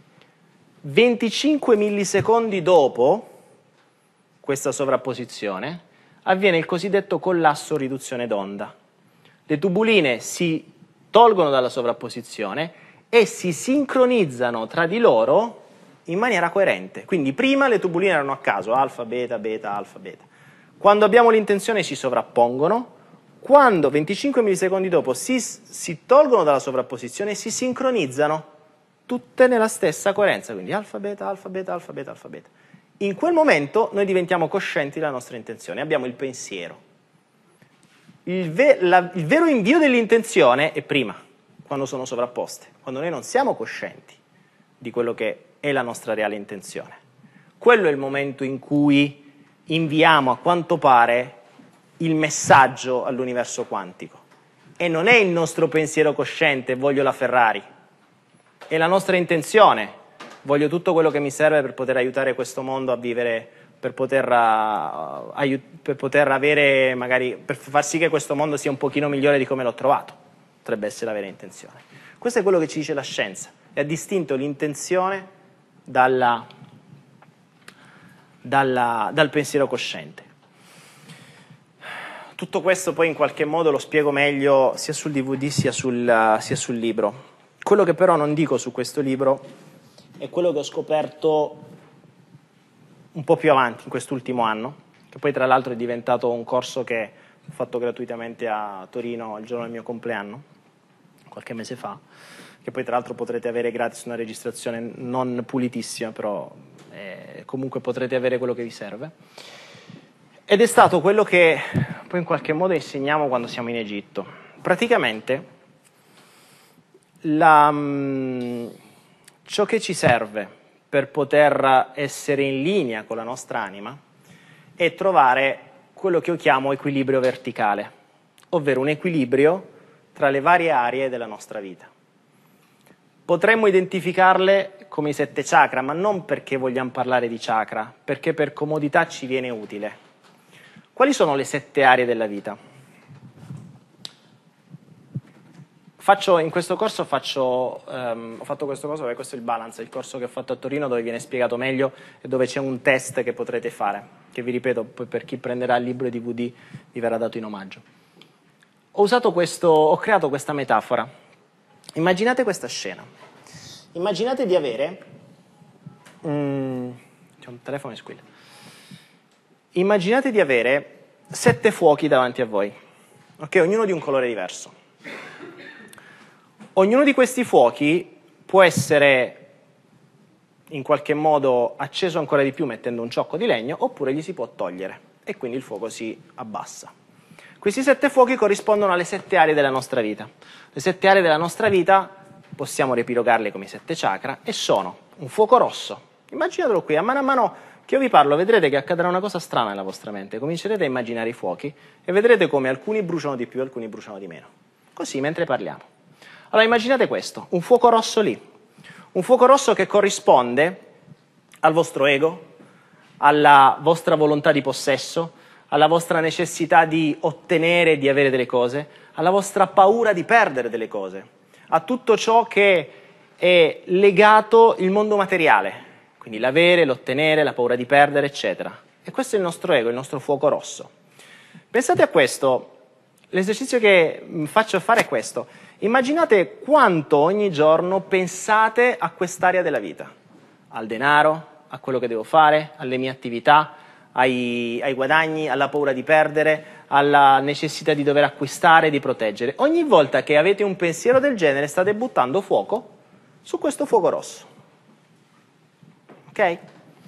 25 millisecondi dopo questa sovrapposizione avviene il cosiddetto collasso riduzione d'onda. Le tubuline si tolgono dalla sovrapposizione e si sincronizzano tra di loro in maniera coerente. Quindi prima le tubuline erano a caso, alfa, beta, beta, alfa, beta. Quando abbiamo l'intenzione si sovrappongono, quando 25 millisecondi dopo si tolgono dalla sovrapposizione e si sincronizzano tutte nella stessa coerenza, quindi alfa, beta, alfa, beta, alfa, beta, alfa, beta. In quel momento noi diventiamo coscienti della nostra intenzione, abbiamo il pensiero. Il vero invio dell'intenzione è prima, quando sono sovrapposte, quando noi non siamo coscienti di quello che è la nostra reale intenzione. Quello è il momento in cui inviamo, a quanto pare, il messaggio all'universo quantico. E non è il nostro pensiero cosciente, voglio la Ferrari, è la nostra intenzione, voglio tutto quello che mi serve per poter aiutare questo mondo a vivere, per poter avere, magari, per far sì che questo mondo sia un pochino migliore di come l'ho trovato. Potrebbe essere la vera intenzione. Questo è quello che ci dice la scienza, e ha distinto l'intenzione dal pensiero cosciente. Tutto questo poi in qualche modo lo spiego meglio sia sul DVD sia sul libro. Quello che però non dico su questo libro è quello che ho scoperto un po' più avanti, in quest'ultimo anno, che poi tra l'altro è diventato un corso che ho fatto gratuitamente a Torino il giorno del mio compleanno, qualche mese fa, che poi tra l'altro potrete avere gratis, una registrazione non pulitissima, però comunque potrete avere quello che vi serve. Ed è stato quello che poi in qualche modo insegniamo quando siamo in Egitto. Praticamente ciò che ci serve per poter essere in linea con la nostra anima è trovare quello che io chiamo equilibrio verticale, ovvero un equilibrio tra le varie aree della nostra vita. Potremmo identificarle come i 7 chakra, ma non perché vogliamo parlare di chakra, perché per comodità ci viene utile. Quali sono le 7 aree della vita? In questo corso ho fatto questo corso perché questo è il Balance, il corso che ho fatto a Torino dove viene spiegato meglio e dove c'è un test che potrete fare, che vi ripeto, poi per chi prenderà il libro e DVD vi verrà dato in omaggio. Ho creato questa metafora. Immaginate questa scena. Immaginate di avere... c'è un telefono che squilla. Immaginate di avere 7 fuochi davanti a voi, ok? Ognuno di un colore diverso. Ognuno di questi fuochi può essere in qualche modo acceso ancora di più mettendo un ciocco di legno, oppure gli si può togliere e quindi il fuoco si abbassa. Questi 7 fuochi corrispondono alle 7 aree della nostra vita. Le 7 aree della nostra vita possiamo riepilogarle come i 7 chakra e sono un fuoco rosso. Immaginatelo qui, a mano che io vi parlo vedrete che accadrà una cosa strana nella vostra mente. Comincerete a immaginare i fuochi e vedrete come alcuni bruciano di più e alcuni bruciano di meno. Così mentre parliamo. Allora immaginate questo, un fuoco rosso lì, un fuoco rosso che corrisponde al vostro ego, alla vostra volontà di possesso, alla vostra necessità di ottenere e di avere delle cose, alla vostra paura di perdere delle cose, a tutto ciò che è legato il mondo materiale, quindi l'avere, l'ottenere, la paura di perdere, eccetera. E questo è il nostro ego, il nostro fuoco rosso. Pensate a questo, l'esercizio che faccio fare è questo. Immaginate quanto ogni giorno pensate a quest'area della vita, al denaro, a quello che devo fare, alle mie attività, ai guadagni, alla paura di perdere, alla necessità di dover acquistare, di proteggere. Ogni volta che avete un pensiero del genere state buttando fuoco su questo fuoco rosso. Ok?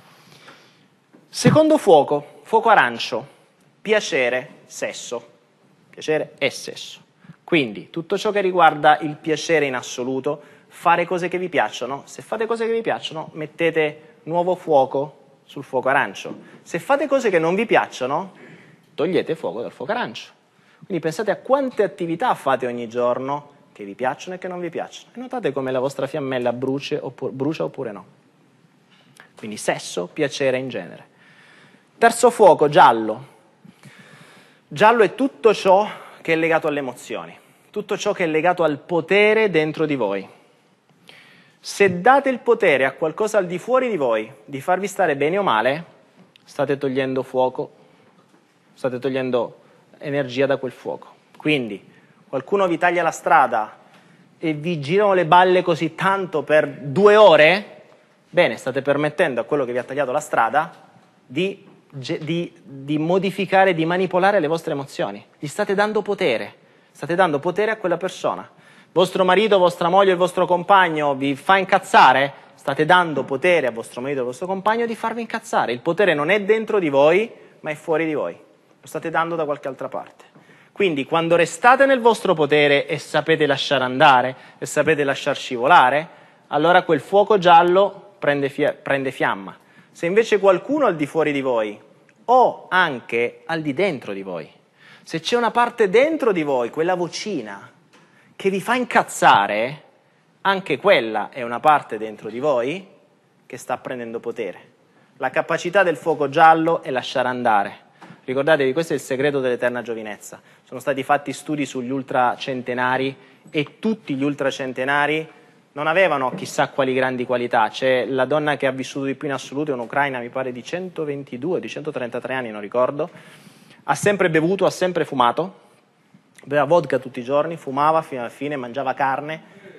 Secondo fuoco, fuoco arancio, piacere, sesso. Piacere e sesso. Quindi tutto ciò che riguarda il piacere in assoluto, fare cose che vi piacciono. Se fate cose che vi piacciono, mettete nuovo fuoco sul fuoco arancio. Se fate cose che non vi piacciono, togliete fuoco dal fuoco arancio. Quindi pensate a quante attività fate ogni giorno che vi piacciono e che non vi piacciono. E notate come la vostra fiammella brucia oppure no. Quindi sesso, piacere in genere. Terzo fuoco, giallo. Giallo è tutto ciò che è legato alle emozioni, tutto ciò che è legato al potere dentro di voi. Se date il potere a qualcosa al di fuori di voi, di farvi stare bene o male, state togliendo fuoco, state togliendo energia da quel fuoco. Quindi, qualcuno vi taglia la strada e vi girano le balle così tanto per 2 ore, bene, state permettendo a quello che vi ha tagliato la strada di modificare, di manipolare le vostre emozioni. Gli state dando potere a quella persona. Vostro marito, vostra moglie, il vostro compagno vi fa incazzare, state dando potere a vostro marito e al vostro compagno di farvi incazzare. Il potere non è dentro di voi, ma è fuori di voi. Lo state dando da qualche altra parte. Quindi quando restate nel vostro potere e sapete lasciare andare e sapete lasciar scivolare, allora quel fuoco giallo prende fiamma. Se invece qualcuno al di fuori di voi o anche al di dentro di voi, se c'è una parte dentro di voi, quella vocina che vi fa incazzare, anche quella è una parte dentro di voi che sta prendendo potere. La capacità del fuoco giallo è lasciare andare. Ricordatevi, questo è il segreto dell'eterna giovinezza. Sono stati fatti studi sugli ultracentenari e tutti gli ultracentenari non avevano chissà quali grandi qualità. C'è la donna che ha vissuto di più in assoluto, è un'ucraina, mi pare di 122, di 133 anni, non ricordo. Ha sempre bevuto, ha sempre fumato, beveva vodka tutti i giorni, fumava fino alla fine, mangiava carne,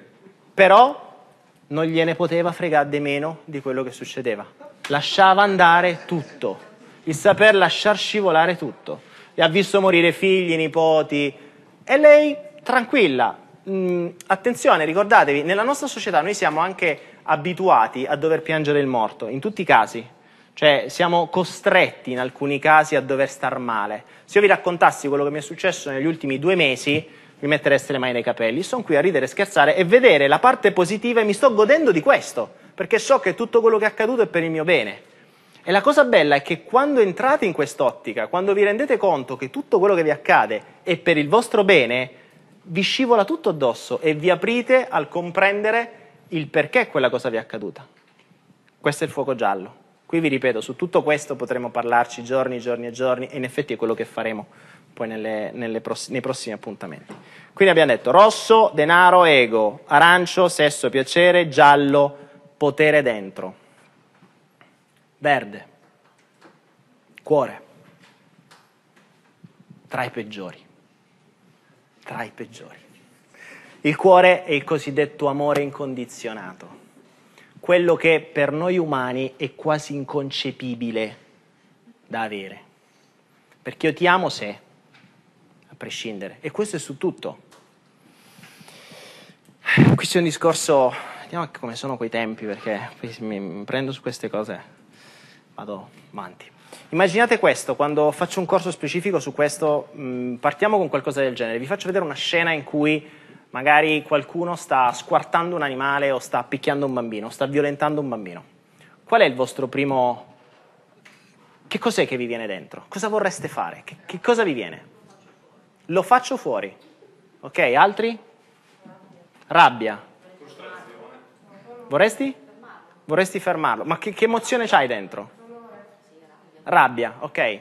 però non gliene poteva fregare di meno di quello che succedeva. Lasciava andare tutto, il saper lasciar scivolare tutto. E ha visto morire figli, nipoti, e lei tranquilla. Attenzione, ricordatevi, nella nostra società noi siamo anche abituati a dover piangere il morto, in tutti i casi. Cioè siamo costretti in alcuni casi a dover star male. Se io vi raccontassi quello che mi è successo negli ultimi 2 mesi, mi mettereste le mani nei capelli. Sono qui a ridere, scherzare e vedere la parte positiva e mi sto godendo di questo, perché so che tutto quello che è accaduto è per il mio bene. E la cosa bella è che quando entrate in quest'ottica, quando vi rendete conto che tutto quello che vi accade è per il vostro bene, vi scivola tutto addosso e vi aprite al comprendere il perché quella cosa vi è accaduta. Questo è il fuoco giallo. Qui vi ripeto, su tutto questo potremo parlarci giorni, giorni e giorni, e in effetti è quello che faremo poi nei prossimi appuntamenti. Quindi abbiamo detto rosso, denaro, ego, arancio, sesso, piacere, giallo, potere dentro. Verde, cuore, tra i peggiori. Tra i peggiori. Il cuore è il cosiddetto amore incondizionato, quello che per noi umani è quasi inconcepibile da avere. Perché io ti amo se, a prescindere, e questo è su tutto. Questo è un discorso, vediamo come sono quei tempi, perché mi prendo su queste cose, vado avanti. Immaginate questo, quando faccio un corso specifico su questo, partiamo con qualcosa del genere, vi faccio vedere una scena in cui magari qualcuno sta squartando un animale o sta picchiando un bambino, sta violentando un bambino. Qual è il vostro primo... Che cos'è che vi viene dentro? Cosa vorreste fare? Che cosa vi viene? Lo faccio fuori. Ok, altri? Rabbia. Vorresti? Vorresti fermarlo. Ma che emozione c'hai dentro? Rabbia, ok.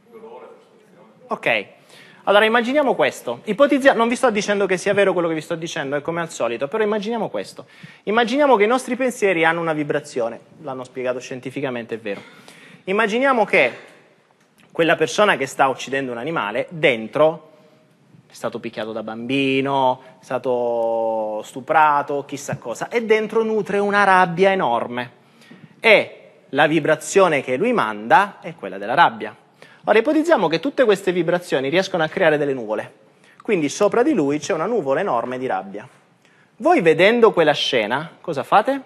Ok. Allora immaginiamo questo. Non vi sto dicendo che sia vero quello che vi sto dicendo, è come al solito, però immaginiamo questo. Immaginiamo che i nostri pensieri hanno una vibrazione. L'hanno spiegato scientificamente, è vero. Immaginiamo che quella persona che sta uccidendo un animale, dentro è stato picchiato da bambino, è stato stuprato, chissà cosa, e dentro nutre una rabbia enorme. E la vibrazione che lui manda è quella della rabbia. Ora ipotizziamo che tutte queste vibrazioni riescono a creare delle nuvole, quindi sopra di lui c'è una nuvola enorme di rabbia. Voi vedendo quella scena, cosa fate?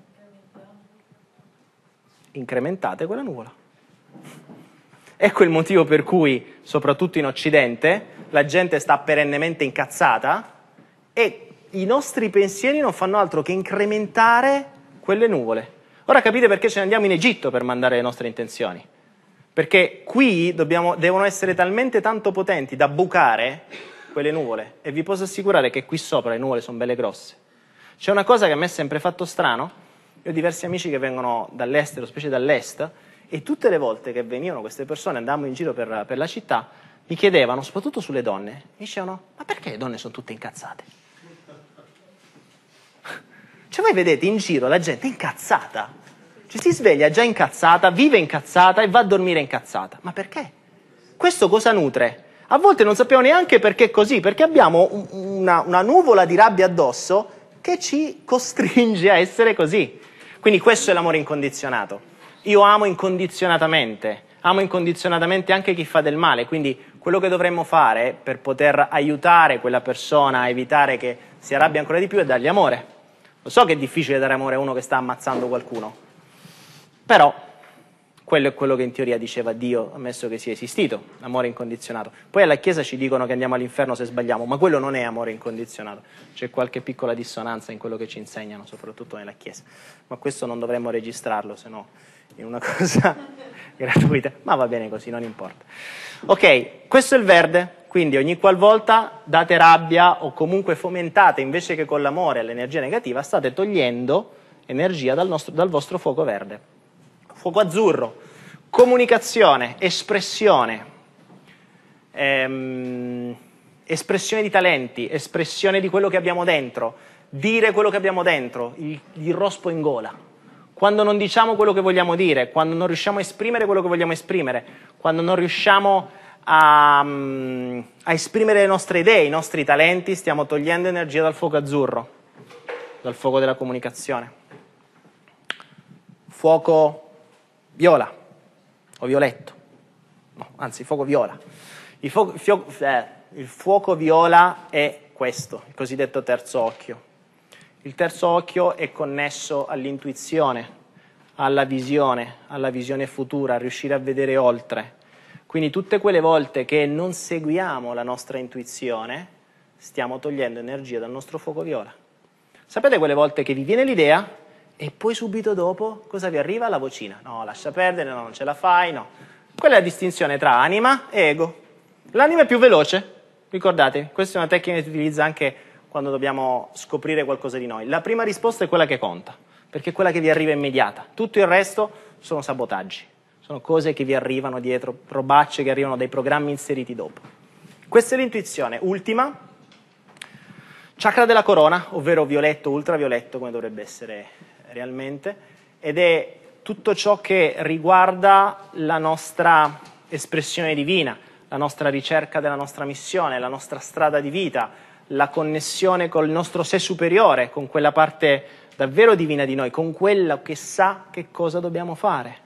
Incrementate quella nuvola. Ecco il motivo per cui, soprattutto in Occidente, la gente sta perennemente incazzata e i nostri pensieri non fanno altro che incrementare quelle nuvole. Ora capite perché ce ne andiamo in Egitto per mandare le nostre intenzioni. Perché qui devono essere talmente tanto potenti da bucare quelle nuvole. E vi posso assicurare che qui sopra le nuvole sono belle grosse. C'è una cosa che a me è sempre fatto strano. Io ho diversi amici che vengono dall'estero, specie dall'est, e tutte le volte che venivano queste persone, andavamo in giro per la città, mi chiedevano, soprattutto sulle donne, mi dicevano, ma perché le donne sono tutte incazzate? Cioè voi vedete in giro la gente incazzata. Ci si sveglia già incazzata, vive incazzata e va a dormire incazzata. Ma perché? Questo cosa nutre? A volte non sappiamo neanche perché è così, perché abbiamo una nuvola di rabbia addosso che ci costringe a essere così. Quindi questo è l'amore incondizionato. Io amo incondizionatamente anche chi fa del male, quindi quello che dovremmo fare per poter aiutare quella persona a evitare che si arrabbia ancora di più è dargli amore. Lo so che è difficile dare amore a uno che sta ammazzando qualcuno, però quello è quello che in teoria diceva Dio, ammesso che sia esistito, amore incondizionato. Poi alla Chiesa ci dicono che andiamo all'inferno se sbagliamo, ma quello non è amore incondizionato. C'è qualche piccola dissonanza in quello che ci insegnano, soprattutto nella Chiesa. Ma questo non dovremmo registrarlo, se no è una cosa gratuita. Ma va bene così, non importa. Ok, questo è il verde, quindi ogni qualvolta date rabbia o comunque fomentate, invece che con l'amore l'energia negativa, state togliendo energia dal vostro fuoco verde. Fuoco azzurro, comunicazione, espressione, espressione di talenti, espressione di quello che abbiamo dentro, dire quello che abbiamo dentro, il rospo in gola. Quando non diciamo quello che vogliamo dire, quando non riusciamo a esprimere quello che vogliamo esprimere, quando non riusciamo a esprimere le nostre idee, i nostri talenti, stiamo togliendo energia dal fuoco azzurro, dal fuoco della comunicazione. Fuoco viola o violetto, no, anzi fuoco viola. Il fuoco viola è questo, il cosiddetto terzo occhio. Il terzo occhio è connesso all'intuizione, alla visione futura, a riuscire a vedere oltre. Quindi tutte quelle volte che non seguiamo la nostra intuizione, stiamo togliendo energia dal nostro fuoco viola. Sapete quelle volte che vi viene l'idea E poi subito dopo cosa vi arriva? La vocina. No, lascia perdere, no, non ce la fai, no. Quella è la distinzione tra anima e ego. L'anima è più veloce, ricordatevi, questa è una tecnica che si utilizza anche quando dobbiamo scoprire qualcosa di noi. La prima risposta è quella che conta, perché è quella che vi arriva immediata. Tutto il resto sono sabotaggi, sono cose che vi arrivano dietro, robacce che arrivano dai programmi inseriti dopo. Questa è l'intuizione. Ultima, chakra della corona, ovvero violetto, ultravioletto, come dovrebbe essere realmente, ed è tutto ciò che riguarda la nostra espressione divina, la nostra ricerca della nostra missione, la nostra strada di vita, la connessione col nostro sé superiore, con quella parte davvero divina di noi, con quella che sa che cosa dobbiamo fare,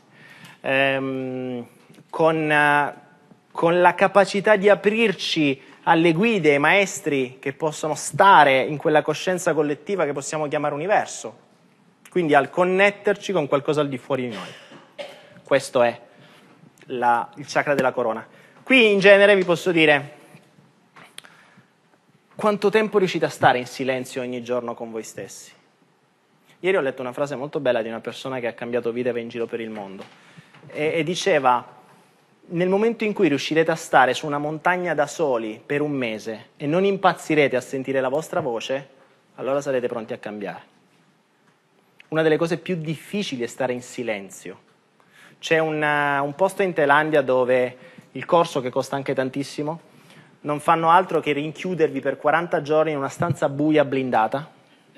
con la capacità di aprirci alle guide, ai maestri che possono stare in quella coscienza collettiva che possiamo chiamare universo, quindi al connetterci con qualcosa al di fuori di noi. Questo è il chakra della corona. Qui in genere vi posso dire quanto tempo riuscite a stare in silenzio ogni giorno con voi stessi. Ieri ho letto una frase molto bella di una persona che ha cambiato vita e va in giro per il mondo e diceva: nel momento in cui riuscirete a stare su una montagna da soli per un mese e non impazzirete a sentire la vostra voce, allora sarete pronti a cambiare. Una delle cose più difficili è stare in silenzio. C'è un posto in Thailandia dove il corso, che costa anche tantissimo, non fanno altro che rinchiudervi per 40 giorni in una stanza buia blindata,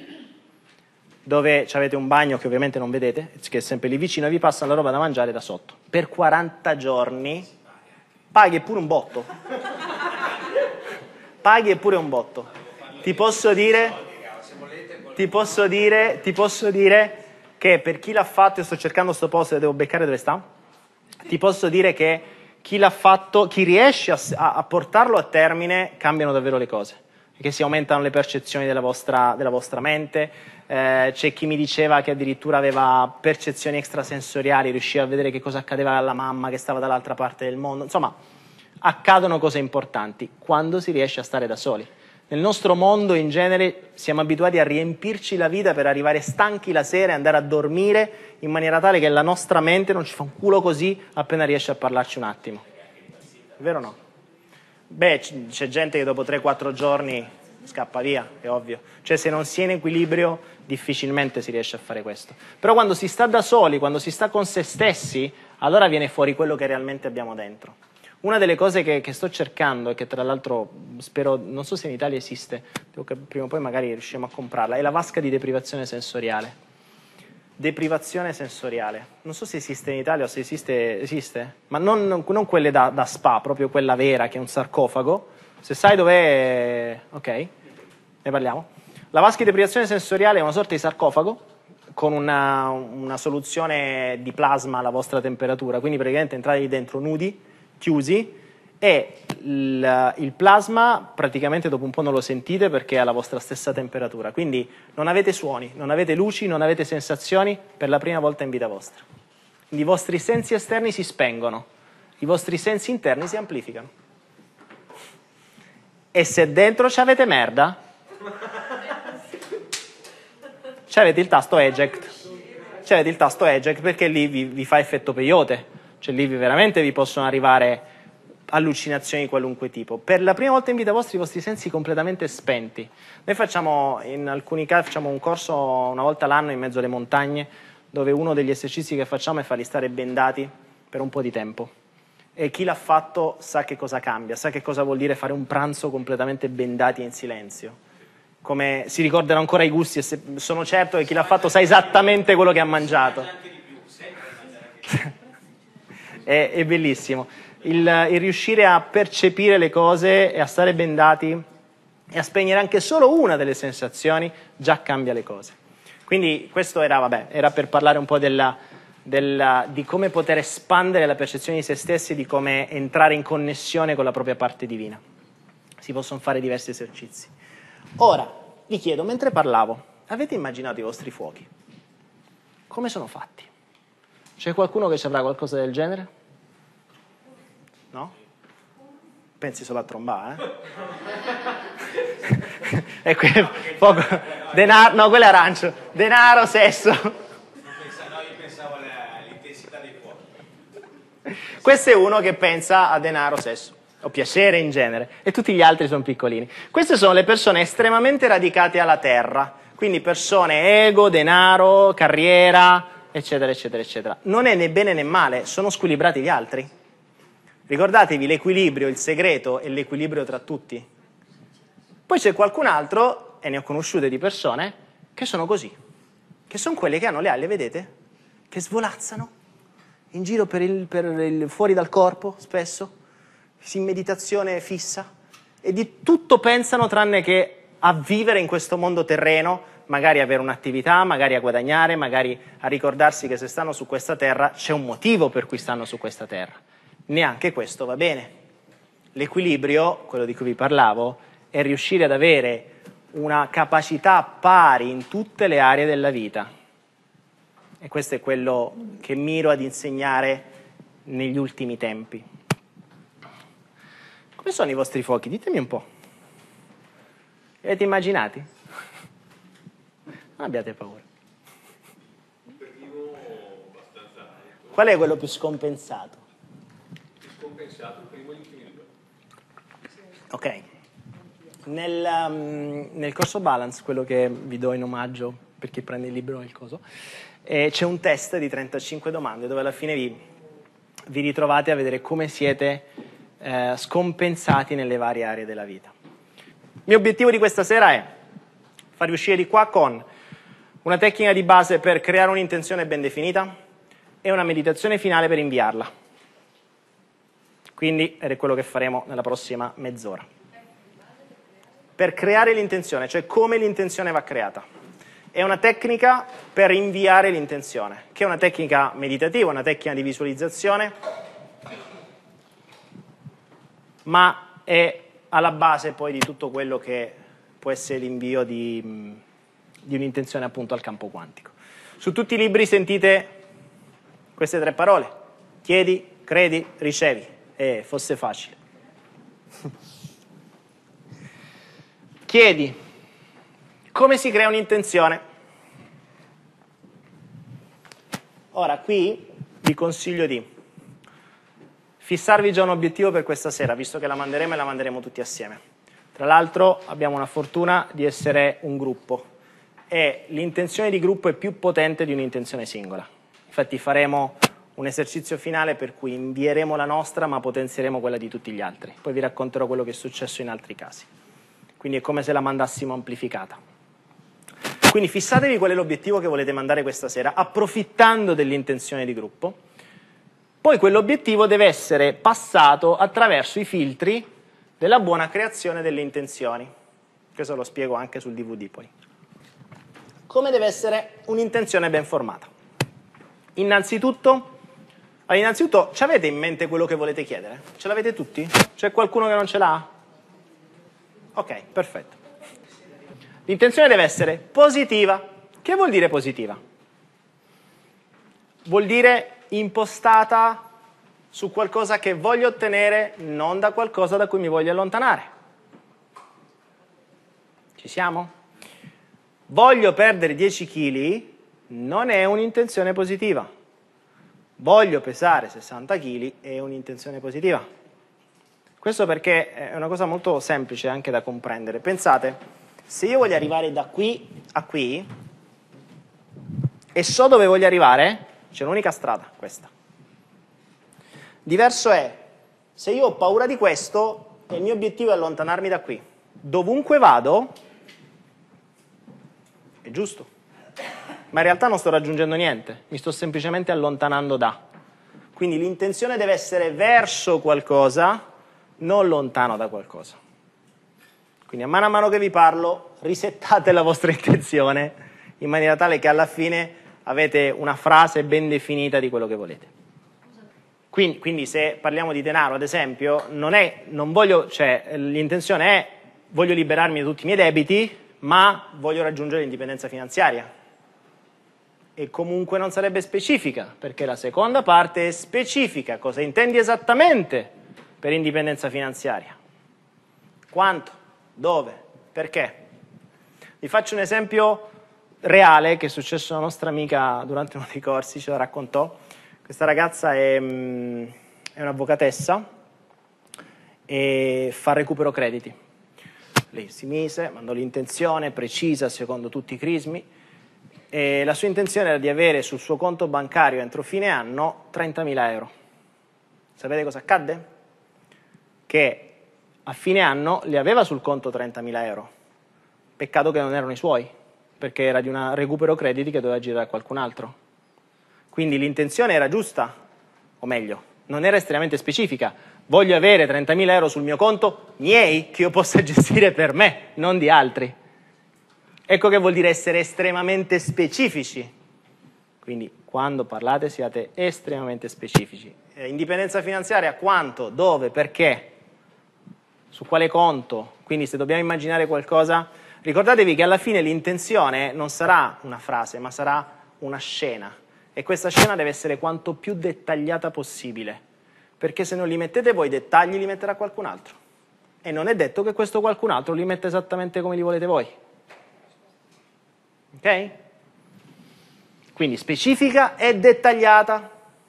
dove avete un bagno che ovviamente non vedete, che è sempre lì vicino, e vi passano la roba da mangiare da sotto. Per 40 giorni paghi pure un botto. Paghi e pure un botto. Ti posso dire che per chi l'ha fatto, io sto cercando sto posto e devo beccare dove sta, ti posso dire che chi l'ha fatto, chi riesce a portarlo a termine, cambiano davvero le cose, perché si aumentano le percezioni della vostra mente. C'è chi mi diceva che addirittura aveva percezioni extrasensoriali, riusciva a vedere che cosa accadeva alla mamma che stava dall'altra parte del mondo. Insomma, accadono cose importanti quando si riesce a stare da soli. Nel nostro mondo in genere siamo abituati a riempirci la vita per arrivare stanchi la sera e andare a dormire in maniera tale che la nostra mente non ci fa un culo così appena riesce a parlarci un attimo. È vero o no? Beh, c'è gente che dopo 3-4 giorni scappa via, è ovvio. Cioè, se non si è in equilibrio, difficilmente si riesce a fare questo. Però quando si sta da soli, quando si sta con se stessi, allora viene fuori quello che realmente abbiamo dentro. Una delle cose che sto cercando, e che tra l'altro spero, non so se in Italia esiste, prima o poi magari riusciamo a comprarla, è la vasca di deprivazione sensoriale. Deprivazione sensoriale. Non so se esiste in Italia o se esiste, ma non quelle da spa, proprio quella vera, che è un sarcofago. Se sai dov'è, ok, ne parliamo. La vasca di deprivazione sensoriale è una sorta di sarcofago con una soluzione di plasma alla vostra temperatura, quindi praticamente entrate lì dentro nudi, chiusi, e il plasma praticamente dopo un po' non lo sentite perché è alla vostra stessa temperatura, quindi non avete suoni, non avete luci, non avete sensazioni per la prima volta in vita vostra. Quindi i vostri sensi esterni si spengono, i vostri sensi interni si amplificano. E se dentro c'avete merda, c'avete il tasto eject, perché lì vi fa effetto peyote. Cioè lì veramente vi possono arrivare allucinazioni di qualunque tipo. Per la prima volta in vita vostra i vostri sensi completamente spenti. Noi facciamo, in alcuni casi, facciamo un corso una volta l'anno in mezzo alle montagne, dove uno degli esercizi che facciamo è farli stare bendati per un po' di tempo. E chi l'ha fatto sa che cosa cambia, sa che cosa vuol dire fare un pranzo completamente bendati e in silenzio. Come si ricordano ancora i gusti, e sono certo che chi l'ha fatto sa esattamente quello che ha mangiato. È bellissimo. Il riuscire a percepire le cose e a stare bendati e a spegnere anche solo una delle sensazioni già cambia le cose. Quindi questo era per parlare un po' di come poter espandere la percezione di se stessi, di come entrare in connessione con la propria parte divina. Si possono fare diversi esercizi. Ora, vi chiedo, mentre parlavo, avete immaginato i vostri fuochi? Come sono fatti? C'è qualcuno che ci avrà qualcosa del genere? No? Pensi solo a trombare, Ecco, poco. Denaro, no, quello è arancio. Denaro, sesso. pensavo all'intensità dei fuochi. Questo è uno che pensa a denaro, sesso o piacere in genere, e tutti gli altri sono piccolini. Queste sono le persone estremamente radicate alla terra, quindi persone ego, denaro, carriera, eccetera, eccetera, eccetera. Non è né bene né male, sono squilibrati gli altri. Ricordatevi, l'equilibrio, il segreto è l'equilibrio tra tutti. Poi c'è qualcun altro, e ne ho conosciute di persone, che sono così, che sono quelle che hanno le ali, vedete? Che svolazzano in giro fuori dal corpo, spesso, in meditazione fissa, e di tutto pensano tranne che a vivere in questo mondo terreno, magari avere un'attività, magari a guadagnare, magari a ricordarsi che se stanno su questa terra c'è un motivo per cui stanno su questa terra. Neanche questo va bene. L'equilibrio, quello di cui vi parlavo, è riuscire ad avere una capacità pari in tutte le aree della vita. E questo è quello che miro ad insegnare negli ultimi tempi. Come sono i vostri fuochi? Ditemi un po'. Li avete immaginati? Non abbiate paura. Qual è quello più scompensato? Più scompensato, il primo e gli ultimi due. Ok. Nel corso Balance, quello che vi do in omaggio per chi prende il libro e il coso, c'è un test di 35 domande dove alla fine vi ritrovate a vedere come siete scompensati nelle varie aree della vita. Il mio obiettivo di questa sera è farvi uscire di qua con una tecnica di base per creare un'intenzione ben definita e una meditazione finale per inviarla. Quindi, ed è quello che faremo nella prossima mezz'ora. Per creare l'intenzione, cioè come l'intenzione va creata. È una tecnica per inviare l'intenzione, che è una tecnica meditativa, una tecnica di visualizzazione, ma è alla base poi di tutto quello che può essere l'invio di un'intenzione appunto al campo quantico. Su tutti i libri sentite queste tre parole: chiedi, credi, ricevi. Fosse facile. Chiedi. Come si crea un'intenzione? Ora, qui vi consiglio di fissarvi già un obiettivo per questa sera, visto che la manderemo e la manderemo tutti assieme. Tra l'altro abbiamo una fortuna di essere un gruppo e l'intenzione di gruppo è più potente di un'intenzione singola. Infatti faremo un esercizio finale per cui invieremo la nostra ma potenzieremo quella di tutti gli altri. Poi vi racconterò quello che è successo in altri casi. Quindi è come se la mandassimo amplificata. Quindi fissatevi qual è l'obiettivo che volete mandare questa sera, approfittando dell'intenzione di gruppo. Poi quell'obiettivo deve essere passato attraverso i filtri della buona creazione delle intenzioni. Questo lo spiego anche sul DVD poi. Come deve essere un'intenzione ben formata? Innanzitutto, ci avete in mente quello che volete chiedere? Ce l'avete tutti? C'è qualcuno che non ce l'ha? Ok, perfetto. L'intenzione deve essere positiva. Che vuol dire positiva? Vuol dire impostata su qualcosa che voglio ottenere, non da qualcosa da cui mi voglio allontanare. Ci siamo? Voglio perdere 10 kg, non è un'intenzione positiva. Voglio pesare 60 kg, è un'intenzione positiva. Questo perché è una cosa molto semplice anche da comprendere. Pensate, se io voglio arrivare da qui a qui e so dove voglio arrivare, c'è un'unica strada, questa. Diverso è, se io ho paura di questo e il mio obiettivo è allontanarmi da qui, dovunque vado, è giusto, ma in realtà non sto raggiungendo niente, mi sto semplicemente allontanando da. Quindi l'intenzione deve essere verso qualcosa, non lontano da qualcosa. Quindi a mano che vi parlo, risettate la vostra intenzione in maniera tale che alla fine avete una frase ben definita di quello che volete. Quindi se parliamo di denaro, ad esempio, l'intenzione è voglio liberarmi da tutti i miei debiti, ma voglio raggiungere l'indipendenza finanziaria. E comunque non sarebbe specifica, perché la seconda parte è specifica. Cosa intendi esattamente per indipendenza finanziaria? Quanto? Dove? Perché? Vi faccio un esempio reale che è successo a una nostra amica durante uno dei corsi, ce la raccontò. Questa ragazza è un'avvocatessa e fa recupero crediti. Lei si mise, mandò l'intenzione precisa secondo tutti i crismi e la sua intenzione era di avere sul suo conto bancario entro fine anno 30.000 euro. Sapete cosa accadde? Che a fine anno le aveva sul conto 30.000 euro. Peccato che non erano i suoi, perché era di un recupero crediti che doveva girare a qualcun altro. Quindi l'intenzione era giusta, o meglio, non era estremamente specifica. Voglio avere 30.000 euro sul mio conto miei che io possa gestire per me, non di altri. Ecco che vuol dire essere estremamente specifici. Quindi quando parlate siate estremamente specifici. Indipendenza finanziaria, quanto, dove, perché, su quale conto. Quindi se dobbiamo immaginare qualcosa, ricordatevi che alla fine l'intenzione non sarà una frase, ma sarà una scena. E questa scena deve essere quanto più dettagliata possibile, perché se non li mettete voi i dettagli li metterà qualcun altro. E non è detto che questo qualcun altro li metta esattamente come li volete voi. Ok? Quindi specifica e dettagliata.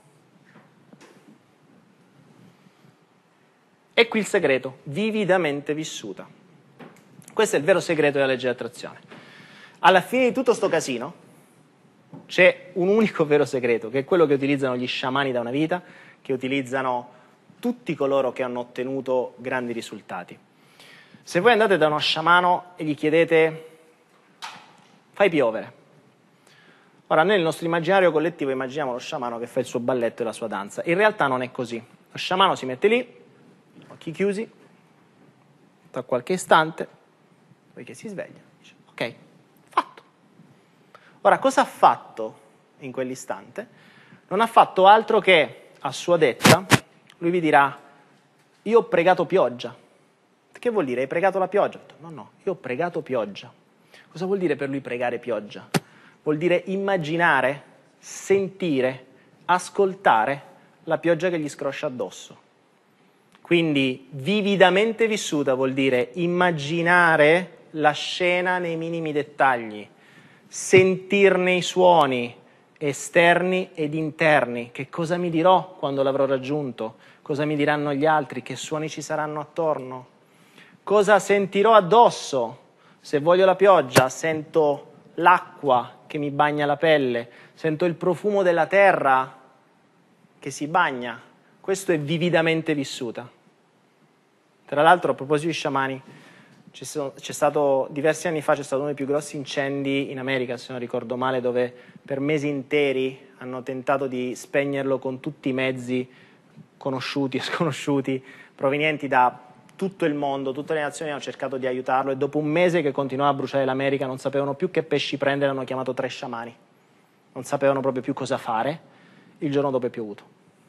E qui il segreto, vividamente vissuta. Questo è il vero segreto della legge di attrazione. Alla fine di tutto sto casino c'è un unico vero segreto, che è quello che utilizzano gli sciamani da una vita, che utilizzano tutti coloro che hanno ottenuto grandi risultati. Se voi andate da uno sciamano e gli chiedete fai piovere. Ora, noi nel nostro immaginario collettivo immaginiamo lo sciamano che fa il suo balletto e la sua danza. In realtà non è così. Lo sciamano si mette lì, occhi chiusi, tra qualche istante, poi che si sveglia, dice ok, fatto. Ora, cosa ha fatto in quell'istante? Non ha fatto altro che, a sua detta, lui vi dirà io ho pregato pioggia. Che vuol dire? Hai pregato la pioggia? No, io ho pregato pioggia. Cosa vuol dire per lui pregare pioggia? Vuol dire immaginare, sentire, ascoltare la pioggia che gli scroscia addosso. Quindi vividamente vissuta vuol dire immaginare la scena nei minimi dettagli, sentirne i suoni esterni ed interni. Che cosa mi dirò quando l'avrò raggiunto? Cosa mi diranno gli altri? Che suoni ci saranno attorno? Cosa sentirò addosso? Se voglio la pioggia, sento l'acqua che mi bagna la pelle, sento il profumo della terra che si bagna. Questo è vividamente vissuta. Tra l'altro, a proposito di sciamani, diversi anni fa c'è stato uno dei più grossi incendi in America, se non ricordo male, dove per mesi interi hanno tentato di spegnerlo con tutti i mezzi conosciuti e sconosciuti, provenienti da tutto il mondo, tutte le nazioni hanno cercato di aiutarlo e dopo un mese che continuava a bruciare l'America non sapevano più che pesci prendere, hanno chiamato 3 sciamani. Non sapevano proprio più cosa fare, il giorno dopo è piovuto.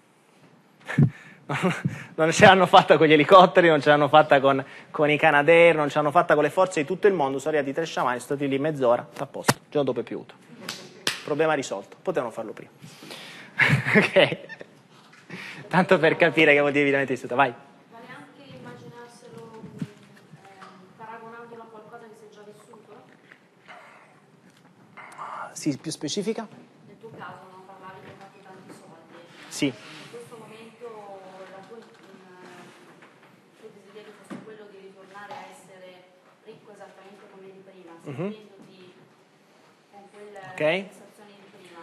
Non ce l'hanno fatta con gli elicotteri, non ce l'hanno fatta con i Canadair, non ce l'hanno fatta con le forze di tutto il mondo, sono arrivati 3 sciamani, sono stati lì mezz'ora, sta a posto, il giorno dopo è piovuto. Problema risolto, potevano farlo prima. Ok? Tanto per capire che vuol dire evidente vissuta, vai. Vale anche immaginarselo paragonandolo a qualcosa che si è già vissuto? Sì, più specifica? Nel tuo caso non parlavi che hai fatto tanti soldi. Sì. In questo momento il tuo desiderio fosse quello di ritornare a essere ricco esattamente come di prima, sentendoti con quelle sensazioni di prima.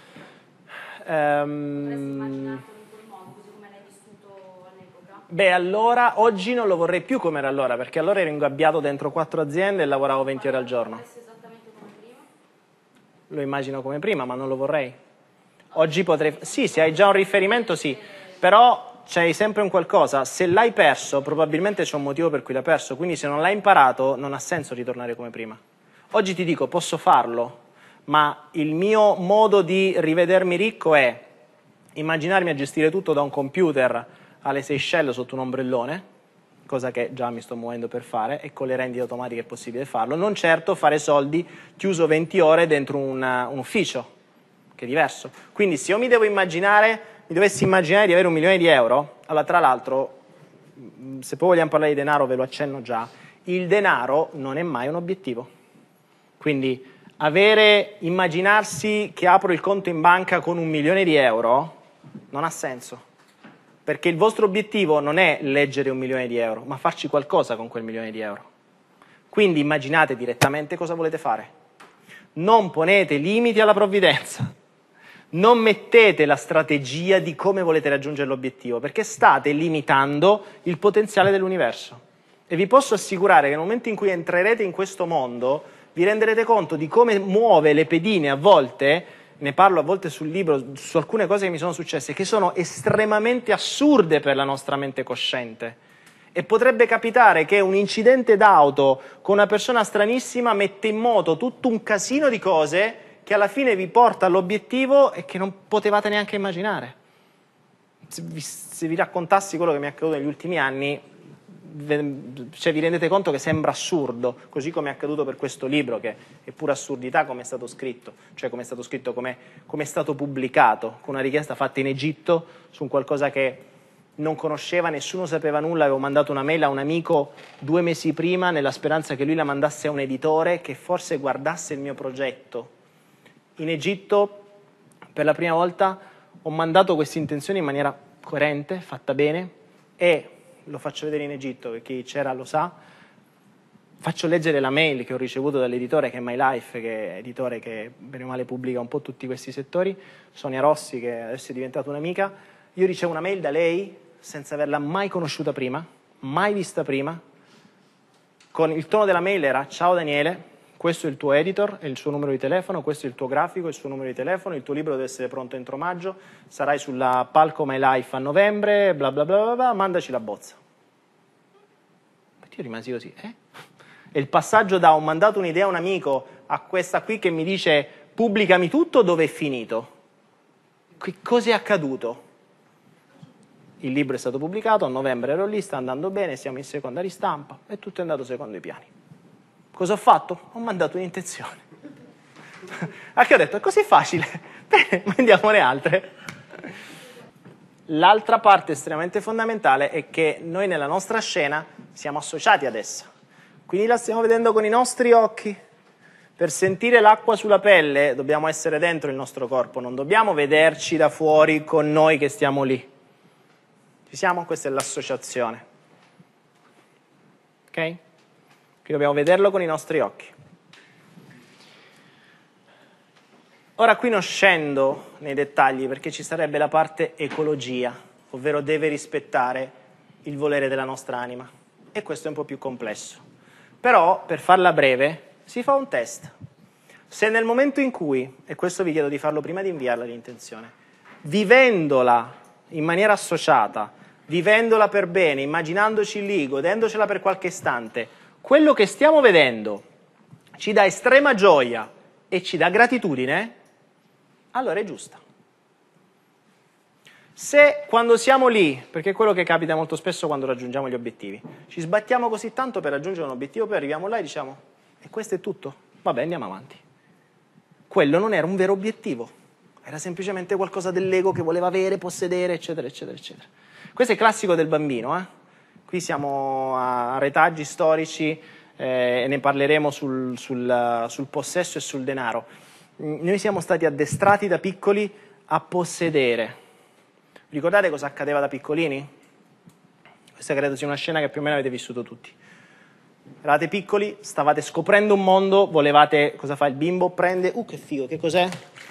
Potresti immaginartelo in quel modo, così come l'hai vissuto all'epoca? Beh, allora, oggi non lo vorrei più come era allora, perché allora ero ingabbiato dentro 4 aziende e lavoravo 20 ore al giorno. Vorresti esattamente come prima? Lo immagino come prima, ma non lo vorrei. Oggi potrei... Sì, se hai già un riferimento, sì. Però c'hai sempre un qualcosa. Se l'hai perso, probabilmente c'è un motivo per cui l'hai perso. Quindi se non l'hai imparato, non ha senso ritornare come prima. Oggi ti dico, posso farlo, ma il mio modo di rivedermi ricco è immaginarmi a gestire tutto da un computer alle Seychelles sotto un ombrellone, cosa che già mi sto muovendo per fare, e con le rendite automatiche è possibile farlo, non certo fare soldi chiuso 20 ore dentro un ufficio, che è diverso. Quindi se io mi dovessi immaginare di avere 1 milione di euro, allora tra l'altro, se poi vogliamo parlare di denaro ve lo accenno già, il denaro non è mai un obiettivo. Quindi immaginarsi che apro il conto in banca con 1 milione di euro non ha senso, perché il vostro obiettivo non è leggere 1 milione di euro, ma farci qualcosa con quel 1 milione di euro. Quindi immaginate direttamente cosa volete fare. Non ponete limiti alla provvidenza, non mettete la strategia di come volete raggiungere l'obiettivo, perché state limitando il potenziale dell'universo. E vi posso assicurare che nel momento in cui entrerete in questo mondo vi renderete conto di come muove le pedine a volte, ne parlo a volte sul libro, su alcune cose che mi sono successe, che sono estremamente assurde per la nostra mente cosciente. E potrebbe capitare che un incidente d'auto con una persona stranissima mette in moto tutto un casino di cose che alla fine vi porta all'obiettivo e che non potevate neanche immaginare. Se vi raccontassi quello che mi è accaduto negli ultimi anni, cioè vi rendete conto che sembra assurdo, così come è accaduto per questo libro, che è pura assurdità come è stato scritto, cioè come è stato scritto, come è stato pubblicato, con una richiesta fatta in Egitto su un qualcosa che non conosceva, nessuno sapeva nulla. Avevo mandato una mail a un amico 2 mesi prima nella speranza che lui la mandasse a un editore che forse guardasse il mio progetto. In Egitto per la prima volta ho mandato queste intenzioni in maniera coerente, fatta bene, e lo faccio vedere in Egitto, perché chi c'era lo sa. Faccio leggere la mail che ho ricevuto dall'editore, che è My Life, che è editore che bene o male pubblica un po' tutti questi settori, Sonia Rossi, che adesso è diventata un'amica. Io ricevo una mail da lei senza averla mai conosciuta prima, mai vista prima. Con il tono della mail era: ciao Daniele, questo è il tuo editor e il suo numero di telefono, questo è il tuo grafico e il suo numero di telefono, il tuo libro deve essere pronto entro maggio, sarai sulla palco My Life a novembre, bla bla bla bla, bla, mandaci la bozza. Io rimasi così, E il passaggio da ho mandato un'idea a un amico a questa qui che mi dice pubblicami tutto, dove è finito? Cosa è accaduto? Il libro è stato pubblicato, a novembre ero lì, sta andando bene, siamo in seconda ristampa e tutto è andato secondo i piani. Cosa ho fatto? Ho mandato un'intenzione. Anche ho detto, è così facile, bene, mandiamone altre. L'altra parte estremamente fondamentale è che noi nella nostra scena siamo associati ad essa, quindi la stiamo vedendo con i nostri occhi. Per sentire l'acqua sulla pelle dobbiamo essere dentro il nostro corpo, non dobbiamo vederci da fuori con noi che stiamo lì. Ci siamo? Questa è l'associazione. Ok? Quindi dobbiamo vederlo con i nostri occhi. Ora qui non scendo nei dettagli perché ci sarebbe la parte ecologia, ovvero deve rispettare il volere della nostra anima. E questo è un po' più complesso. Però, per farla breve, si fa un test. Se nel momento in cui, e questo vi chiedo di farlo prima di inviarla l'intenzione, vivendola in maniera associata, vivendola per bene, immaginandoci lì, godendocela per qualche istante, quello che stiamo vedendo ci dà estrema gioia e ci dà gratitudine, allora è giusta. Se quando siamo lì, perché è quello che capita molto spesso quando raggiungiamo gli obiettivi, ci sbattiamo così tanto per raggiungere un obiettivo, poi arriviamo là e diciamo, e questo è tutto? Vabbè, andiamo avanti. Quello non era un vero obiettivo, era semplicemente qualcosa dell'ego che voleva avere, possedere, eccetera, eccetera, eccetera. Questo è classico del bambino, Qui siamo a retaggi storici e ne parleremo sul possesso e sul denaro. Noi siamo stati addestrati da piccoli a possedere. Ricordate cosa accadeva da piccolini? Questa credo sia una scena che più o meno avete vissuto tutti. Eravate piccoli, stavate scoprendo un mondo, volevate... Cosa fa il bimbo? Prende... che figo, che cos'è?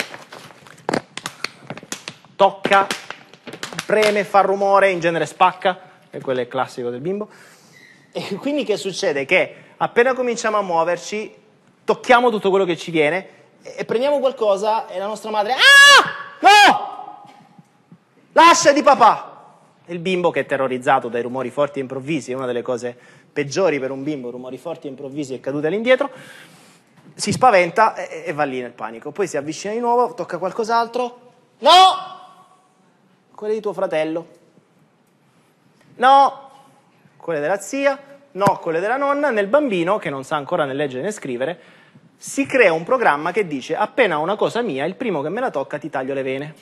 Tocca, preme, fa rumore, in genere spacca, e quello è il classico del bimbo. E quindi che succede? Che appena cominciamo a muoverci, tocchiamo tutto quello che ci viene e prendiamo qualcosa e la nostra madre... No! Lascia di papà! E il bimbo, che è terrorizzato dai rumori forti e improvvisi, è una delle cose peggiori per un bimbo, rumori forti e improvvisi e cadute all'indietro, si spaventa e va lì nel panico. Poi si avvicina di nuovo, tocca qualcos'altro. No! Quelle di tuo fratello. No! Quelle della zia. No, quelle della nonna. Nel bambino, che non sa ancora né leggere né scrivere, si crea un programma che dice: appena una cosa mia, il primo che me la tocca ti taglio le vene.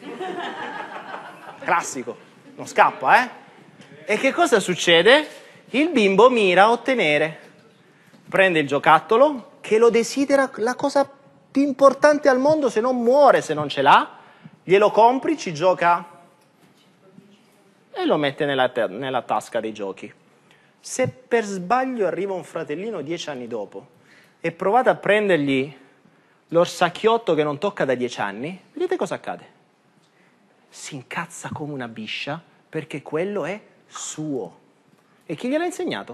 Classico, non scappa, E che cosa succede? Il bimbo mira a ottenere. Prende il giocattolo, che lo desidera la cosa più importante al mondo, se non muore se non ce l'ha, glielo compri, ci gioca e lo mette nella tasca dei giochi. Se per sbaglio arriva un fratellino 10 anni dopo e provate a prendergli l'orsacchiotto che non tocca da 10 anni, vedete cosa accade? Si incazza come una biscia perché quello è suo. E chi gliel'ha insegnato?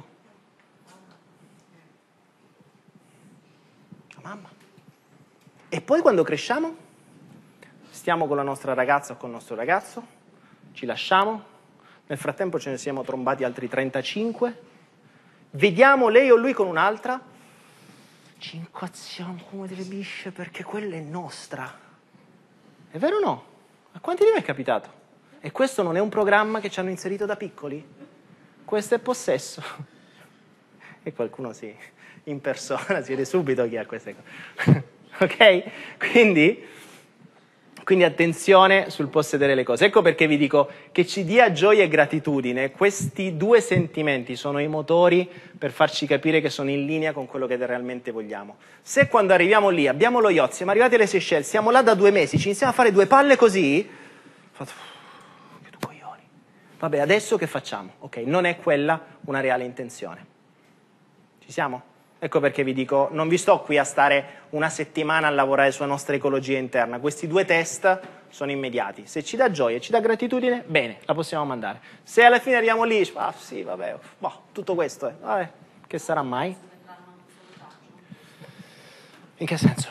La mamma. E poi quando cresciamo, stiamo con la nostra ragazza o con il nostro ragazzo, ci lasciamo, nel frattempo ce ne siamo trombati altri 35, vediamo lei o lui con un'altra, ci incazziamo come delle bisce perché quella è nostra. È vero o no? A quanti di voi è capitato? E questo non è un programma che ci hanno inserito da piccoli? Questo è possesso. E qualcuno in persona si vede subito chi ha queste cose. Ok? Quindi attenzione sul possedere le cose. Ecco perché vi dico che ci dia gioia e gratitudine. Questi due sentimenti sono i motori per farci capire che sono in linea con quello che realmente vogliamo. Se quando arriviamo lì, abbiamo lo yacht, siamo arrivati alle Seychelles, siamo là da 2 mesi, ci iniziamo a fare 2 palle così, che tu coglioni. Vabbè, adesso che facciamo? Ok, non è quella una reale intenzione. Ci siamo? Ecco perché vi dico, non vi sto qui a stare una settimana a lavorare sulla nostra ecologia interna. Questi 2 test sono immediati. Se ci dà gioia e ci dà gratitudine, bene, la possiamo mandare. Se alla fine arriviamo lì, sì, vabbè, tutto questo, vabbè, che sarà mai? In che senso?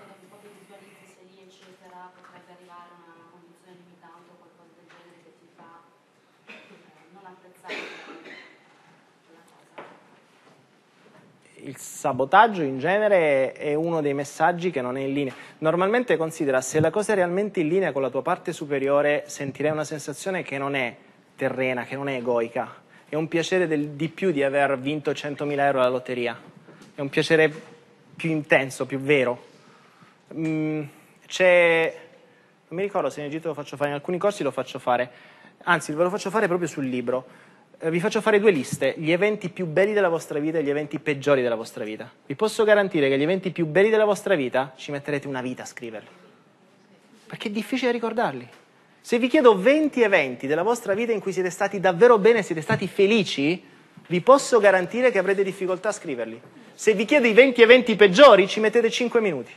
Il sabotaggio in genere è uno dei messaggi che non è in linea. Normalmente considera, se la cosa è realmente in linea con la tua parte superiore, sentirei una sensazione che non è terrena, che non è egoica. È un piacere di più di aver vinto 100.000 euro alla lotteria. È un piacere più intenso, più vero. Non mi ricordo se in Egitto lo faccio fare, in alcuni corsi lo faccio fare. Anzi, ve lo faccio fare proprio sul libro. Vi faccio fare 2 liste, gli eventi più belli della vostra vita e gli eventi peggiori della vostra vita. Vi posso garantire che gli eventi più belli della vostra vita ci metterete una vita a scriverli, perché è difficile ricordarli. Se vi chiedo 20 eventi della vostra vita in cui siete stati davvero bene, siete stati felici, vi posso garantire che avrete difficoltà a scriverli. Se vi chiedo i 20 eventi peggiori, ci mettete 5 minuti.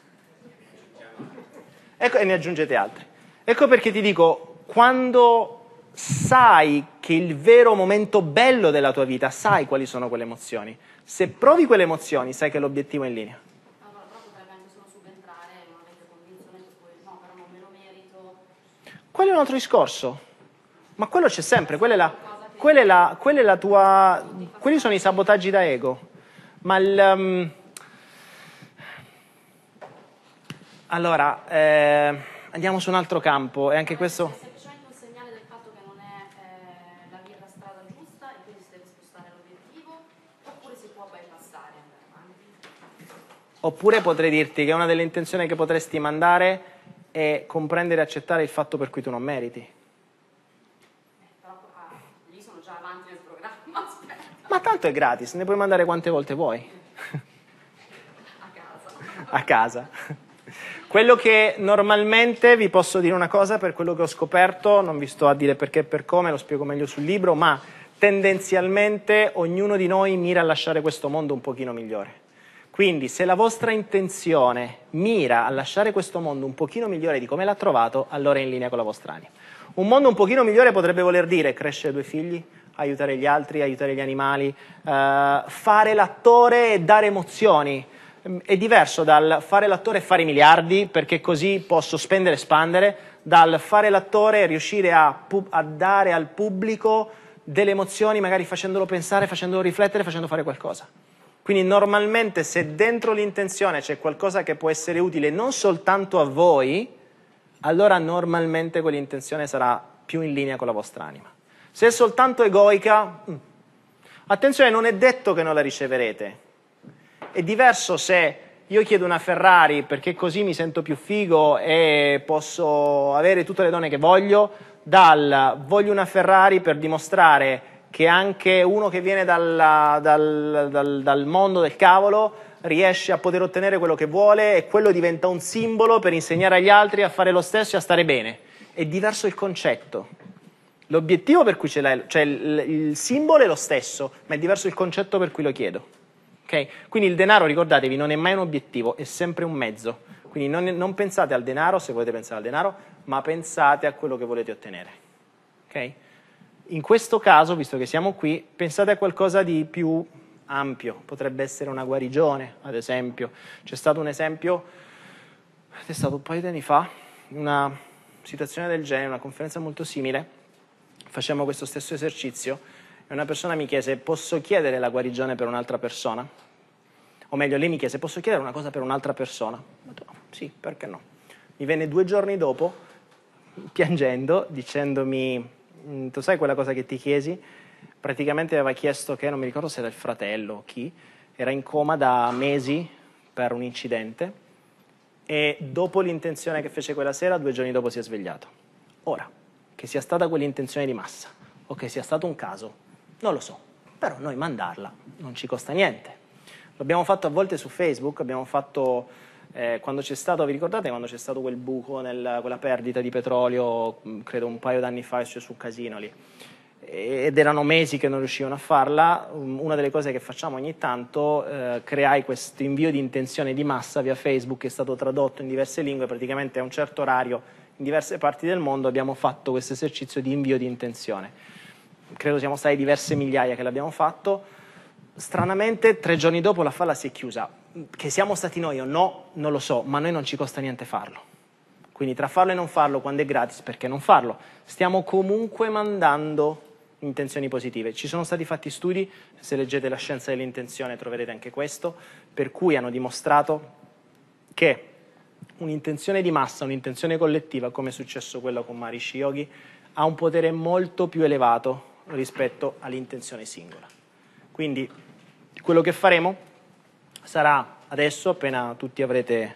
Ecco, e ne aggiungete altri. Ecco perché ti dico, quando sai che il vero momento bello della tua vita, sai quali sono quelle emozioni. Se provi quelle emozioni, sai che l'obiettivo è in linea. Allora, però potrebbe anche solo subentrare, non avete convinzione che poi no, però non me lo merito. Quello è un altro discorso. Ma quello c'è sempre, quella è la tua. Quelli sono i sabotaggi da ego. Ma allora, andiamo su un altro campo, e anche questo. Oppure potrei dirti che una delle intenzioni che potresti mandare è comprendere e accettare il fatto per cui tu non meriti. Però lì sono già avanti nel programma, aspetta. Ma tanto è gratis, ne puoi mandare quante volte vuoi. A casa. A casa. Quello che normalmente, vi posso dire una cosa, per quello che ho scoperto, non vi sto a dire perché e per come, lo spiego meglio sul libro, ma tendenzialmente ognuno di noi mira a lasciare questo mondo un pochino migliore. Quindi se la vostra intenzione mira a lasciare questo mondo un pochino migliore di come l'ha trovato, allora è in linea con la vostra anima. Un mondo un pochino migliore potrebbe voler dire crescere 2 figli, aiutare gli altri, aiutare gli animali, fare l'attore e dare emozioni. È diverso dal fare l'attore e fare i miliardi, perché così posso spendere e spandere, dal fare l'attore e riuscire a dare al pubblico delle emozioni, magari facendolo pensare, facendolo riflettere, facendo fare qualcosa. Quindi normalmente se dentro l'intenzione c'è qualcosa che può essere utile non soltanto a voi, allora normalmente quell'intenzione sarà più in linea con la vostra anima. Se è soltanto egoica, attenzione, non è detto che non la riceverete. È diverso se io chiedo una Ferrari perché così mi sento più figo e posso avere tutte le donne che voglio, dal voglio una Ferrari per dimostrare che anche uno che viene dal mondo del cavolo riesce a poter ottenere quello che vuole e quello diventa un simbolo per insegnare agli altri a fare lo stesso e a stare bene. È diverso il concetto. L'obiettivo per cui ce l'hai, cioè il simbolo è lo stesso, ma è diverso il concetto per cui lo chiedo. Okay? Quindi il denaro, ricordatevi, non è mai un obiettivo, è sempre un mezzo. Quindi non pensate al denaro, se volete pensare al denaro, ma pensate a quello che volete ottenere. Okay? In questo caso, visto che siamo qui, pensate a qualcosa di più ampio. Potrebbe essere una guarigione, ad esempio. C'è stato un esempio, è stato un paio di anni fa, una situazione del genere, una conferenza molto simile. Facciamo questo stesso esercizio e una persona mi chiese: posso chiedere la guarigione per un'altra persona? O meglio, lei mi chiese: posso chiedere una cosa per un'altra persona? Ho detto, no, sì, perché no? Mi venne 2 giorni dopo, piangendo, dicendomi: tu sai quella cosa che ti chiesi? Praticamente aveva chiesto che, non mi ricordo se era il fratello o chi, era in coma da mesi per un incidente e dopo l'intenzione che fece quella sera, 2 giorni dopo si è svegliato. Ora, che sia stata quell'intenzione di massa o che sia stato un caso, non lo so, però noi mandarla non ci costa niente. L'abbiamo fatto a volte su Facebook, abbiamo fatto quando c'è stato, vi ricordate quando c'è stato quel buco, quella perdita di petrolio, credo un paio d'anni fa, è successo un casino lì, ed erano mesi che non riuscivano a farla. Una delle cose che facciamo ogni tanto, creai questo invio di intenzione di massa via Facebook, che è stato tradotto in diverse lingue, praticamente a un certo orario in diverse parti del mondo abbiamo fatto questo esercizio di invio di intenzione. Credo siamo stati diverse migliaia che l'abbiamo fatto. Stranamente 3 giorni dopo la falla si è chiusa. Che siamo stati noi o no, non lo so, ma a noi non ci costa niente farlo. Quindi tra farlo e non farlo, quando è gratis, perché non farlo? Stiamo comunque mandando intenzioni positive. Ci sono stati fatti studi, se leggete La scienza dell'intenzione troverete anche questo, per cui hanno dimostrato che un'intenzione di massa, un'intenzione collettiva, come è successo quello con Maharishi Yogi, ha un potere molto più elevato rispetto all'intenzione singola. Quindi quello che faremo sarà adesso, appena tutti avrete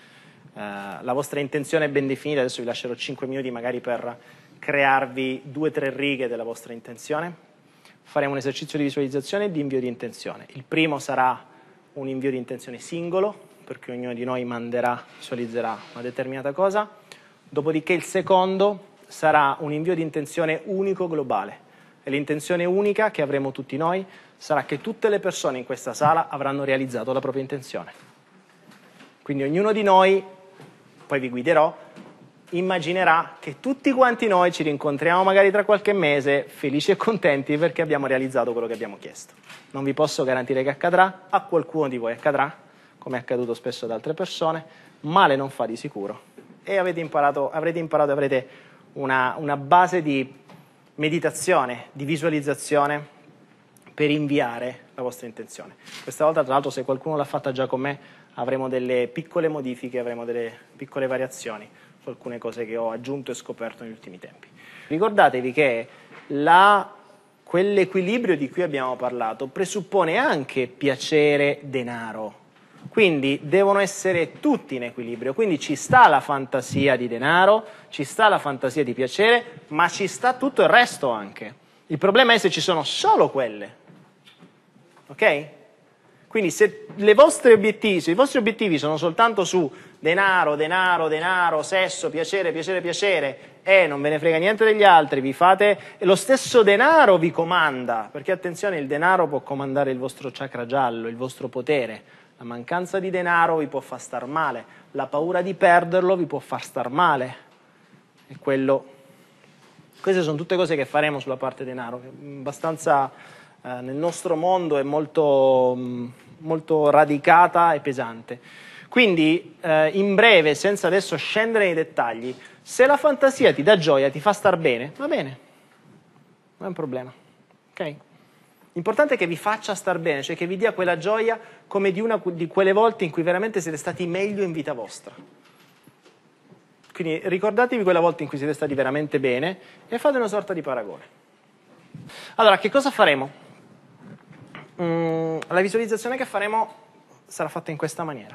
la vostra intenzione ben definita, adesso vi lascerò 5 minuti magari per crearvi 2 o 3 righe della vostra intenzione, faremo un esercizio di visualizzazione e di invio di intenzione. Il primo sarà un invio di intenzione singolo, perché ognuno di noi visualizzerà una determinata cosa, dopodiché il secondo sarà un invio di intenzione unico globale, e l'intenzione unica che avremo tutti noi sarà che tutte le persone in questa sala avranno realizzato la propria intenzione. Quindi ognuno di noi, poi vi guiderò, immaginerà che tutti quanti noi ci rincontriamo magari tra qualche mese, felici e contenti perché abbiamo realizzato quello che abbiamo chiesto. Non vi posso garantire che accadrà, a qualcuno di voi accadrà, come è accaduto spesso ad altre persone, male non fa di sicuro. E avrete imparato, avrete una base di meditazione, di visualizzazione per inviare la vostra intenzione. Questa volta, tra l'altro, se qualcuno l'ha fatta già con me, avremo delle piccole modifiche, avremo delle piccole variazioni su alcune cose che ho aggiunto e scoperto negli ultimi tempi. Ricordatevi che quell'equilibrio di cui abbiamo parlato presuppone anche piacere, denaro. Quindi devono essere tutti in equilibrio, quindi ci sta la fantasia di denaro, ci sta la fantasia di piacere, ma ci sta tutto il resto anche. Il problema è se ci sono solo quelle, ok? Quindi se i vostri obiettivi sono soltanto su denaro, denaro, denaro, sesso, piacere, piacere, piacere, e non ve ne frega niente degli altri, vi fate, e lo stesso denaro vi comanda, perché attenzione, il denaro può comandare il vostro chakra giallo, il vostro potere. La mancanza di denaro vi può far star male, la paura di perderlo vi può far star male. E queste sono tutte cose che faremo sulla parte denaro, che abbastanza nel nostro mondo è molto, molto radicata e pesante. Quindi, in breve, senza adesso scendere nei dettagli, se la fantasia ti dà gioia, ti fa star bene, va bene, non è un problema, ok? L'importante è che vi faccia star bene, cioè che vi dia quella gioia come di una di quelle volte in cui veramente siete stati meglio in vita vostra. Quindi ricordatevi quella volta in cui siete stati veramente bene e fate una sorta di paragone. Allora, che cosa faremo? La visualizzazione che faremo sarà fatta in questa maniera.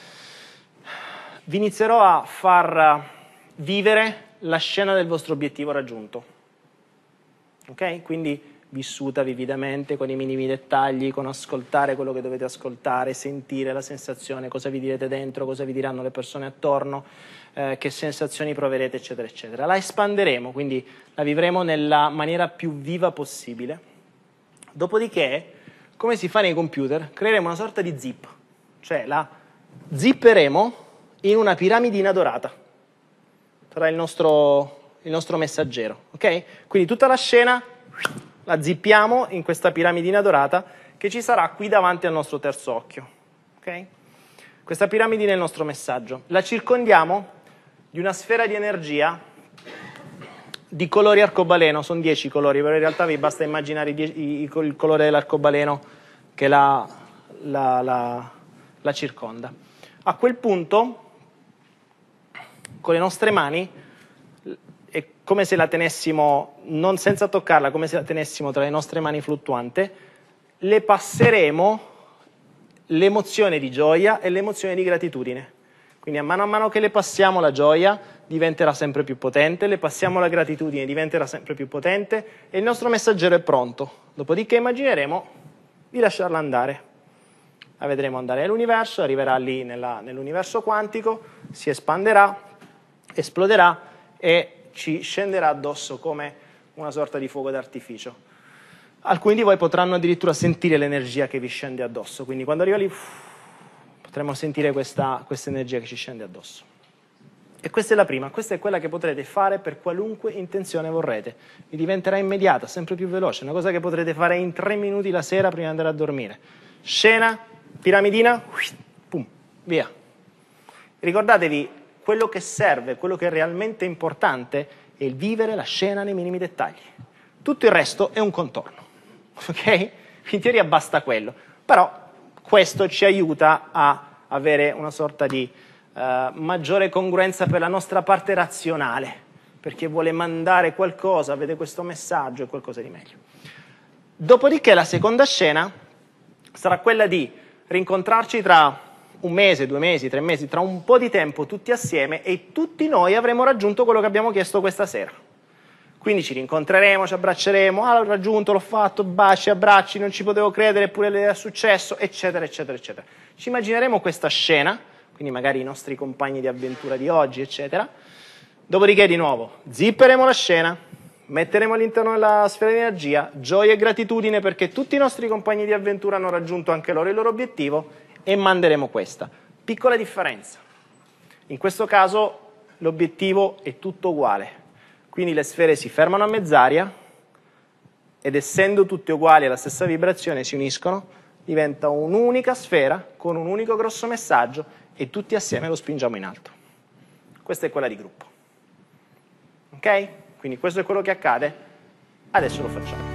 Vi inizierò a far vivere la scena del vostro obiettivo raggiunto. Ok? Quindi vissuta vividamente con i minimi dettagli, con ascoltare quello che dovete ascoltare, sentire la sensazione, cosa vi direte dentro, cosa vi diranno le persone attorno, che sensazioni proverete, eccetera, eccetera. La espanderemo, quindi la vivremo nella maniera più viva possibile. Dopodiché, come si fa nei computer, creeremo una sorta di zip, cioè la zipperemo in una piramidina dorata. Sarà il nostro messaggero, ok? Quindi tutta la scena la zippiamo in questa piramidina dorata che ci sarà qui davanti al nostro terzo occhio, ok? Questa piramidina è il nostro messaggio. La circondiamo di una sfera di energia di colori arcobaleno, sono 10 colori, però in realtà vi basta immaginare il colore dell'arcobaleno che la circonda. A quel punto, con le nostre mani, è come se la tenessimo, non senza toccarla, come se la tenessimo tra le nostre mani fluttuante, le passeremo l'emozione di gioia e l'emozione di gratitudine. Quindi a mano che le passiamo la gioia diventerà sempre più potente, le passiamo la gratitudine diventerà sempre più potente e il nostro messaggero è pronto. Dopodiché immagineremo di lasciarla andare. La vedremo andare nell'universo, arriverà lì nell'universo quantico, si espanderà, esploderà e ci scenderà addosso come una sorta di fuoco d'artificio. Alcuni di voi potranno addirittura sentire l'energia che vi scende addosso, quindi quando arriva lì potremo sentire questa energia che ci scende addosso. E questa è la prima, questa è quella che potrete fare per qualunque intenzione vorrete. Vi diventerà immediata, sempre più veloce, una cosa che potrete fare in 3 minuti la sera prima di andare a dormire. Scena, piramidina, pum, via. Ricordatevi, quello che serve, quello che è realmente importante è il vivere la scena nei minimi dettagli. Tutto il resto è un contorno, ok? In teoria basta quello, però questo ci aiuta a avere una sorta di maggiore congruenza per la nostra parte razionale, perché vuole mandare qualcosa, vede questo messaggio e qualcosa di meglio. Dopodiché la seconda scena sarà quella di rincontrarci tra 1 mese, 2 mesi, 3 mesi, tra un po' di tempo tutti assieme e tutti noi avremo raggiunto quello che abbiamo chiesto questa sera. Quindi ci rincontreremo, ci abbracceremo, l'ho raggiunto, l'ho fatto, baci, abbracci, non ci potevo credere, eppure è successo, eccetera, eccetera, eccetera. Ci immagineremo questa scena, quindi magari i nostri compagni di avventura di oggi, eccetera. Dopodiché di nuovo zipperemo la scena, metteremo all'interno della sfera di energia gioia e gratitudine perché tutti i nostri compagni di avventura hanno raggiunto anche loro il loro obiettivo e manderemo questa. Piccola differenza. In questo caso l'obiettivo è tutto uguale. Quindi le sfere si fermano a mezz'aria ed essendo tutte uguali alla stessa vibrazione si uniscono, diventa un'unica sfera con un unico grosso messaggio e tutti assieme lo spingiamo in alto. Questa è quella di gruppo. Ok? Quindi questo è quello che accade, adesso lo facciamo.